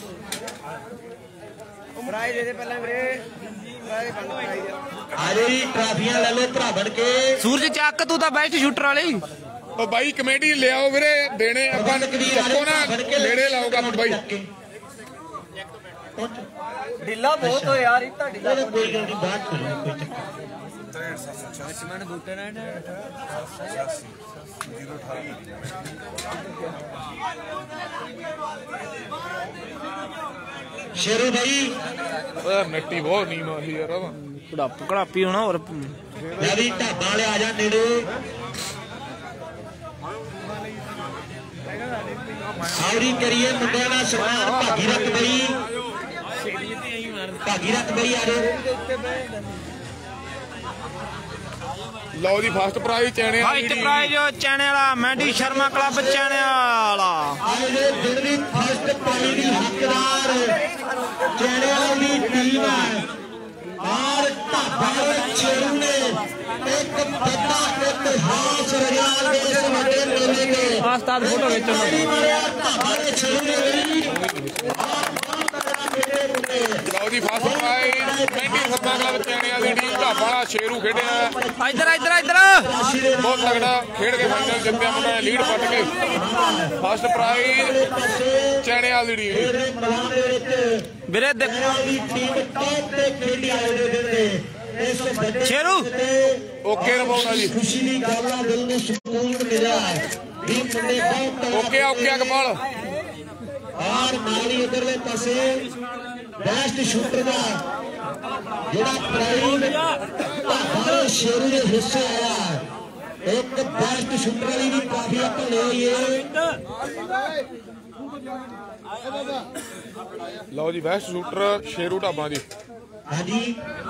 प्राइज दे दे पहले मेरे प्राइज बन प्राइज ਆਜੋ ਜੀ ਟਰਾਫੀਆਂ ਲੈ ਲਓ ਭਰਾ ਬਣ ਕੇ ਸੂਰਜ ਚੱਕ ਤੂੰ ਤਾਂ ਬੈਸਟ ਸ਼ੂਟਰ ਵਾਲੀ ਉਹ ਬਾਈ ਕਮੇਟੀ ਲਿਆਓ ਵੀਰੇ ਦੇਣੇ ਆਪਾਂ ਚੱਕੋ ਨਾ ਨੇੜੇ ਲਾਓਗਾ ਬਾਈ ढीला बहुत हो यार इतना ढीला ਚਲੋ ਕੋਈ ਗੱਲ ਨਹੀਂ ਬਾਤ ਕਰੋ ਕੋਈ ਚੱਕਰ मैंने बूटे ना ਸ਼ੇਰੂ ਭਾਈ ਓਏ ਨੱਟੀ ਬਹੁਤ ਨੀਮ ਆਹੀ ਯਾਰ ਆ ਕੜਾਪ ਕੜਾਪੀ ਹੋਣਾ ਹੋਰ ਲੈ ਵੀ ਢਾਬਾ ਵਾਲੇ ਆ ਜਾ ਨੇੜੇ ਆਉਰੀ ਕਰੀਏ ਮੁੰਡਿਆਂ ਦਾ ਸਨਮਾਨ ਭਾਗੀਰਥ ਬਈ ਭਾਗੀਰਥ ਬਈ ਆ ਜਾਓ ਲਓ ਜੀ first prize Chaine first prize Chane ਵਾਲਾ ਮੈਂਡੀ ਸ਼ਰਮਾ ਕਲੱਬ ਚਾਣੇ ਵਾਲਾ ਅੱਜ ਦੇ ਦਿਨ ਦੀ ਫਸਟ ਪਾਲੀ ਦੀ ਹੱਕਦਾਰ ਚੈਣੇ ਵਾਲੀ ਟੀਮ ਹੈ ਔਰ ਢਾਬਾ ਵਾਲੇ ਸ਼ੇਰੂ ਨੇ ਇੱਕ ਵੱਡਾ ਇਤਿਹਾਸ ਰਚਿਆ ਇਸ ਵੱਡੇ ਮੇਲੇ ਦੇ ਉਸਤਾਦ ਫੋਟੋ ਖਿੱਚੋ ਢਾਬਾ ਵਾਲੇ ਸ਼ੇਰੂ ਨੇ ਲਓ ਜੀ ਫਸਟ ਪ੍ਰਾਈਜ਼ ਮਹਿੰਦੀ ਸੱਤਾ ਕਲੱਬ ਚੈਣੇ ਵਾਲੀ ਟੀਮ ਢਾਬਾ ਵਾਲਾ ਸ਼ੇਰੂ ਖੇਡਿਆ ਇੱਧਰ ਇੱਧਰ ਇੱਧਰ ਬਹੁਤ ਤਗੜਾ ਖੇਡ ਕੇ ਫਾਈਨਲ ਜਿੱਤਿਆ ਮੁੰਡਾ ਨੇ ਲੀਡ ਪੱਟ ਕੇ ਫਸਟ ਪ੍ਰਾਈਜ਼ ਚੈਣੇ ਵਾਲੀ ਟੀਮ ਵੀਰੇ ਦੇਖ ਦੀ ਟੀਮ ਟੌਪ ਤੇ ਖੇਡੀ ਆਏ ਦੇ ਦਿਨ ਦੇ ਇਸ ਵੱਡੇ ਸ਼ੇਰੂ ਓਕੇ ਰਬੋਣਾ ਜੀ ਖੁਸ਼ੀ ਦੀ ਗੱਲ ਆ ਦਿਲ ਨੂੰ ਸਕੂਨ ਮਿਲਿਆ ਵੀ ਮੁੰਡੇ ਬਹੁਤ ਓਕੇ ਓਕੇ ਅਕਬਾਲ ਔਰ ਨਾਲ ਹੀ ਉਧਰਲੇ ਪਾਸੇ ਬੈਸਟ ਸ਼ੂਟਰ ਦਾ ਜਿਹੜਾ ਪ੍ਰਾਈਜ਼ ਢਾਬਾ ਸ਼ੇਰੂ ਦੇ ਹਿੱਸੇ ਆਇਆ ਇੱਕ ਬੈਸਟ ਸ਼ੂਟਰ ਵਾਲੀ ਵੀ ਕਾਫੀ ਆਪਾਂ ਲਈ ਹੋਈ ਹੈ ਲਓ ਜੀ ਬੈਸਟ ਸ਼ੂਟਰ ਸ਼ੇਰੂ ਢਾਬਾ ਜੀ ਹਾਂਜੀ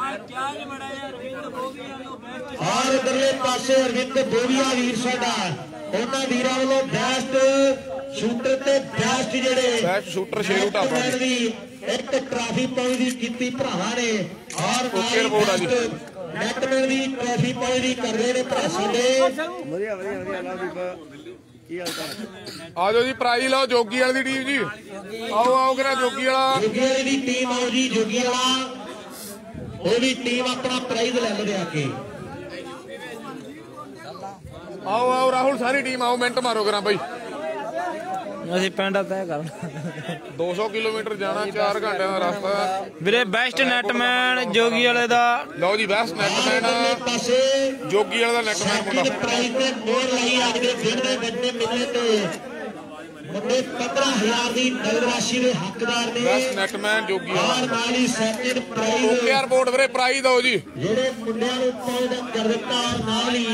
ਔਰ ਉਧਰਲੇ ਪਾਸੇ ਅਰਵਿੰਦ ਬੋਰੀਆ ਵੀਰ ਸਾਡਾ ਉਹਨਾਂ ਵੀਰਾਂ ਵੱਲੋਂ ਬੈਸਟ ਸ਼ੂਟਰ ਤੇ ਬੈਸਟ ਜਿਹੜੇ ਬੈਸਟ ਸ਼ੂਟਰ ਸ਼ੇਰੂ ਢਾਬਾ ਜੀ ਦੀ ਇੱਕ ਟਰਾਫੀ ਪਾਉਣ ਦੀ ਕੀਤੀ ਭਰਾਵਾਂ ਨੇ ਔਰ ਓਕੇ ਰਿਪੋਰਟ ਆ ਜੀ ਨੈਟਮੈਨ ਦੀ ਟਰਾਫੀ ਪਾਉਣ ਦੀ ਕਰ ਰਹੇ ਨੇ ਭਰਾ ਸਾਡੇ ਵਧੀਆ ਵਧੀਆ ਵਧੀਆ ਲਾ ਵੀ ਕੀ ਹਾਲ ਚਾਲ ਆ ਜਾਓ ਜੀ ਪ੍ਰਾਈਜ਼ ਲਓ ਜੋਗੀ ਵਾਲੀ ਦੀ ਟੀਮ ਜੀ ਆਓ ਆਓ ਕਿਹੜਾ ਜੋਗੀ ਵਾਲਾ ਜੋਗੀ ਵਾਲੀ ਦੀ ਟੀਮ ਆਓ ਜੀ ਜੋਗੀ ਵਾਲਾ ਉਹ ਵੀ ਟੀਮ ਆਪਣਾ ਪ੍ਰਾਈਜ਼ ਲੈ ਲਵੇ ਆ ਕੇ ਆਓ ਆਓ ਰਾਹੁਲ ਸਾਰੀ ਟੀਮ ਆਓ ਮਿੰਟ ਮਾਰੋ ਕਰਾਂ ਬਾਈ ਅਸੀਂ ਪਿੰਡ ਤੈਅ ਕਰਨਾ ਦੋ ਸੌ ਕਿਲੋਮੀਟਰ ਜਾਣਾ ਚਾਰ ਘੰਟਿਆਂ ਦਾ ਰਸਤਾ ਵੀਰੇ ਬੈਸਟ ਨੈਟਮੈਨ ਜੋਗੀ ਵਾਲੇ ਦਾ ਲਓ ਜੀ ਬੈਸਟ ਨੈਟਮੈਨ ਪਾਸੇ ਜੋਗੀ ਵਾਲਾ ਦਾ ਨੈਟਮੈਨ ਮੁੰਡਾ ਪ੍ਰਾਈਜ਼ ਤੇ ਮੋਹਰ ਲਾਈ ਅੱਜ ਦੇ ਦਿਨ ਦੇ ਵੱਡੇ ਮੇਲੇ ਤੇ ਮੁੰਡੇ ਪੰਦਰਾਂ ਹਜ਼ਾਰ ਦੀ ਨਗਦ ਰਾਸ਼ੀ ਦੇ ਹੱਕਦਾਰ ਨੇ ਬੈਸਟ ਨੈਟਮੈਨ ਜੋਗੀ ਵਾਲਾ ਔਰ ਨਾਲ ਹੀ ਸੈਕਿੰਡ ਪ੍ਰਾਈਜ਼ ਓਕੇ ਰਿਪੋਰਟ ਵੀਰੇ ਪ੍ਰਾਈਜ਼ ਦਿਓ ਜੀ ਜਿਹੜੇ ਮੁੰਡਿਆਂ ਨੂੰ ਪਾਉਣ ਕਰ ਦਿੱਤਾ ਔਰ ਨਾਲ ਹੀ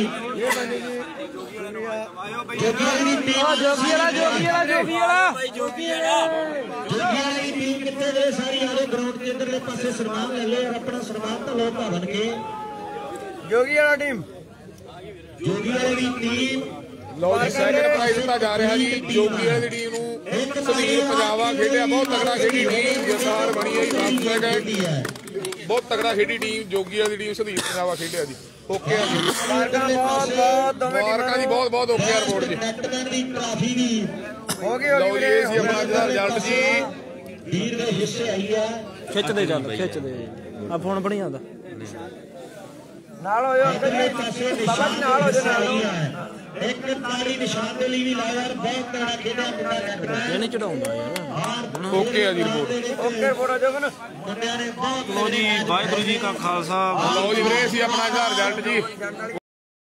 ਜੋਗੀ ਵਾਲੀ ਟੀਮ ਜੋਗੀ ਵਾਲਾ ਜੋਗੀ ਵਾਲਾ ਜੋਗੀ ਵਾਲਾ ਜੋਗੀ ਵਾਲੀ ਟੀਮ ਕਿੱਥੇ ਦੇ ਸਾਰੀ ਆਲੇ ਗਰਾਊਂਡ ਦੇ ਅੰਦਰਲੇ ਪਾਸੇ ਸਨਮਾਨ ਲੈ ਲਓ ਔਰ ਆਪਣਾ ਸਨਮਾਨ ਤਾਂ ਲੋ ਭਾਵਨ ਕੇ जोगी वाला टीम ਜੋਗੀ ਵਾਲੀ ਟੀਮ ਲਓ ਜੀ ਸੈਕਿੰਡ ਪ੍ਰਾਈਜ਼ ਦਿੱਤਾ ਜਾ ਰਿਹਾ ਜੀ ਜੋਗੀ ਵਾਲੀ ਟੀਮ ਨੂੰ ਸੁਨੀਲ ਪੰਜਾਬਾ ਖੇਡਿਆ ਬਹੁਤ ਤਗੜਾ ਖੇਡੀ ਟੀਮ ਜਸਾਰ ਬਣੀ ਹੈ ਜੀ ਖੇਡੀ ਹੈ ਬਹੁਤ ਤਗੜਾ ਖੇਡੀ ਟੀਮ ਜੋਗੀ ਵਾਲੀ ਟੀਮ ਸੁਨੀਲ ਪੰਜਾਬਾ ਖੇਡਿਆ ਜੀ ਓਕੇ ਆ ਜੀ बहुत बहुत दोनों ਮੁਬਾਰਕਾਂ ਜੀ ਬਹੁਤ ਬਹੁਤ ਓਕੇ ਰਿਪੋਰਟ ਜੀ ਨੈਟਮੈਨ ਦੀ ਟਰਾਫੀ ਵੀ हो गई ਲਓ ਜੀ ਇਹ ਸੀ ਆਪਣਾ ਅੱਜ ਦਾ ਰਿਜ਼ਲਟ ਜੀ ਵੀਰ ਦੇ ਹਿੱਸੇ ਆਈ ਹੈ ਖਿੱਚਦੇ ਚੱਲ ਖਿੱਚਦੇ ਆ ਫੋਨ ਬਣੀ ਆਉਂਦਾ नाल हो जाओ ਇਧਰਲੇ ਪਾਸੇ बाबा जी नाल हो जाओ नाल ਇੱਕ ਤਾਲੀ ਨਿਸ਼ਾਨ ਦੇ ਲਈ ਵੀ ਲਾਇਆ ਯਾਰ ਬਹੁਤ ਤਗੜਾ ਖੇਡਿਆ ਮੁੰਡਾ ਨੈਟਮੈਨ ਇਹ ਨਹੀਂ ਚੜਾਉਂਦਾ ਯਾਰ ਓਕੇ ਆ ਜੀ ਰਿਪੋਰਟ ओके फोटो जो बन ਮੁੰਡਿਆਂ ਨੇ ਬਹੁਤ ਲੋ ਜੀ ਵਾਹਿਗੁਰੂ ਜੀ ਕਾ ਖਾਲਸਾ ਲਓ ਜੀ ਵੀਰੇ ਸੀ ਆਪਣਾ ਅੱਜ ਦਾ ਰਿਜ਼ਲਟ ਜੀ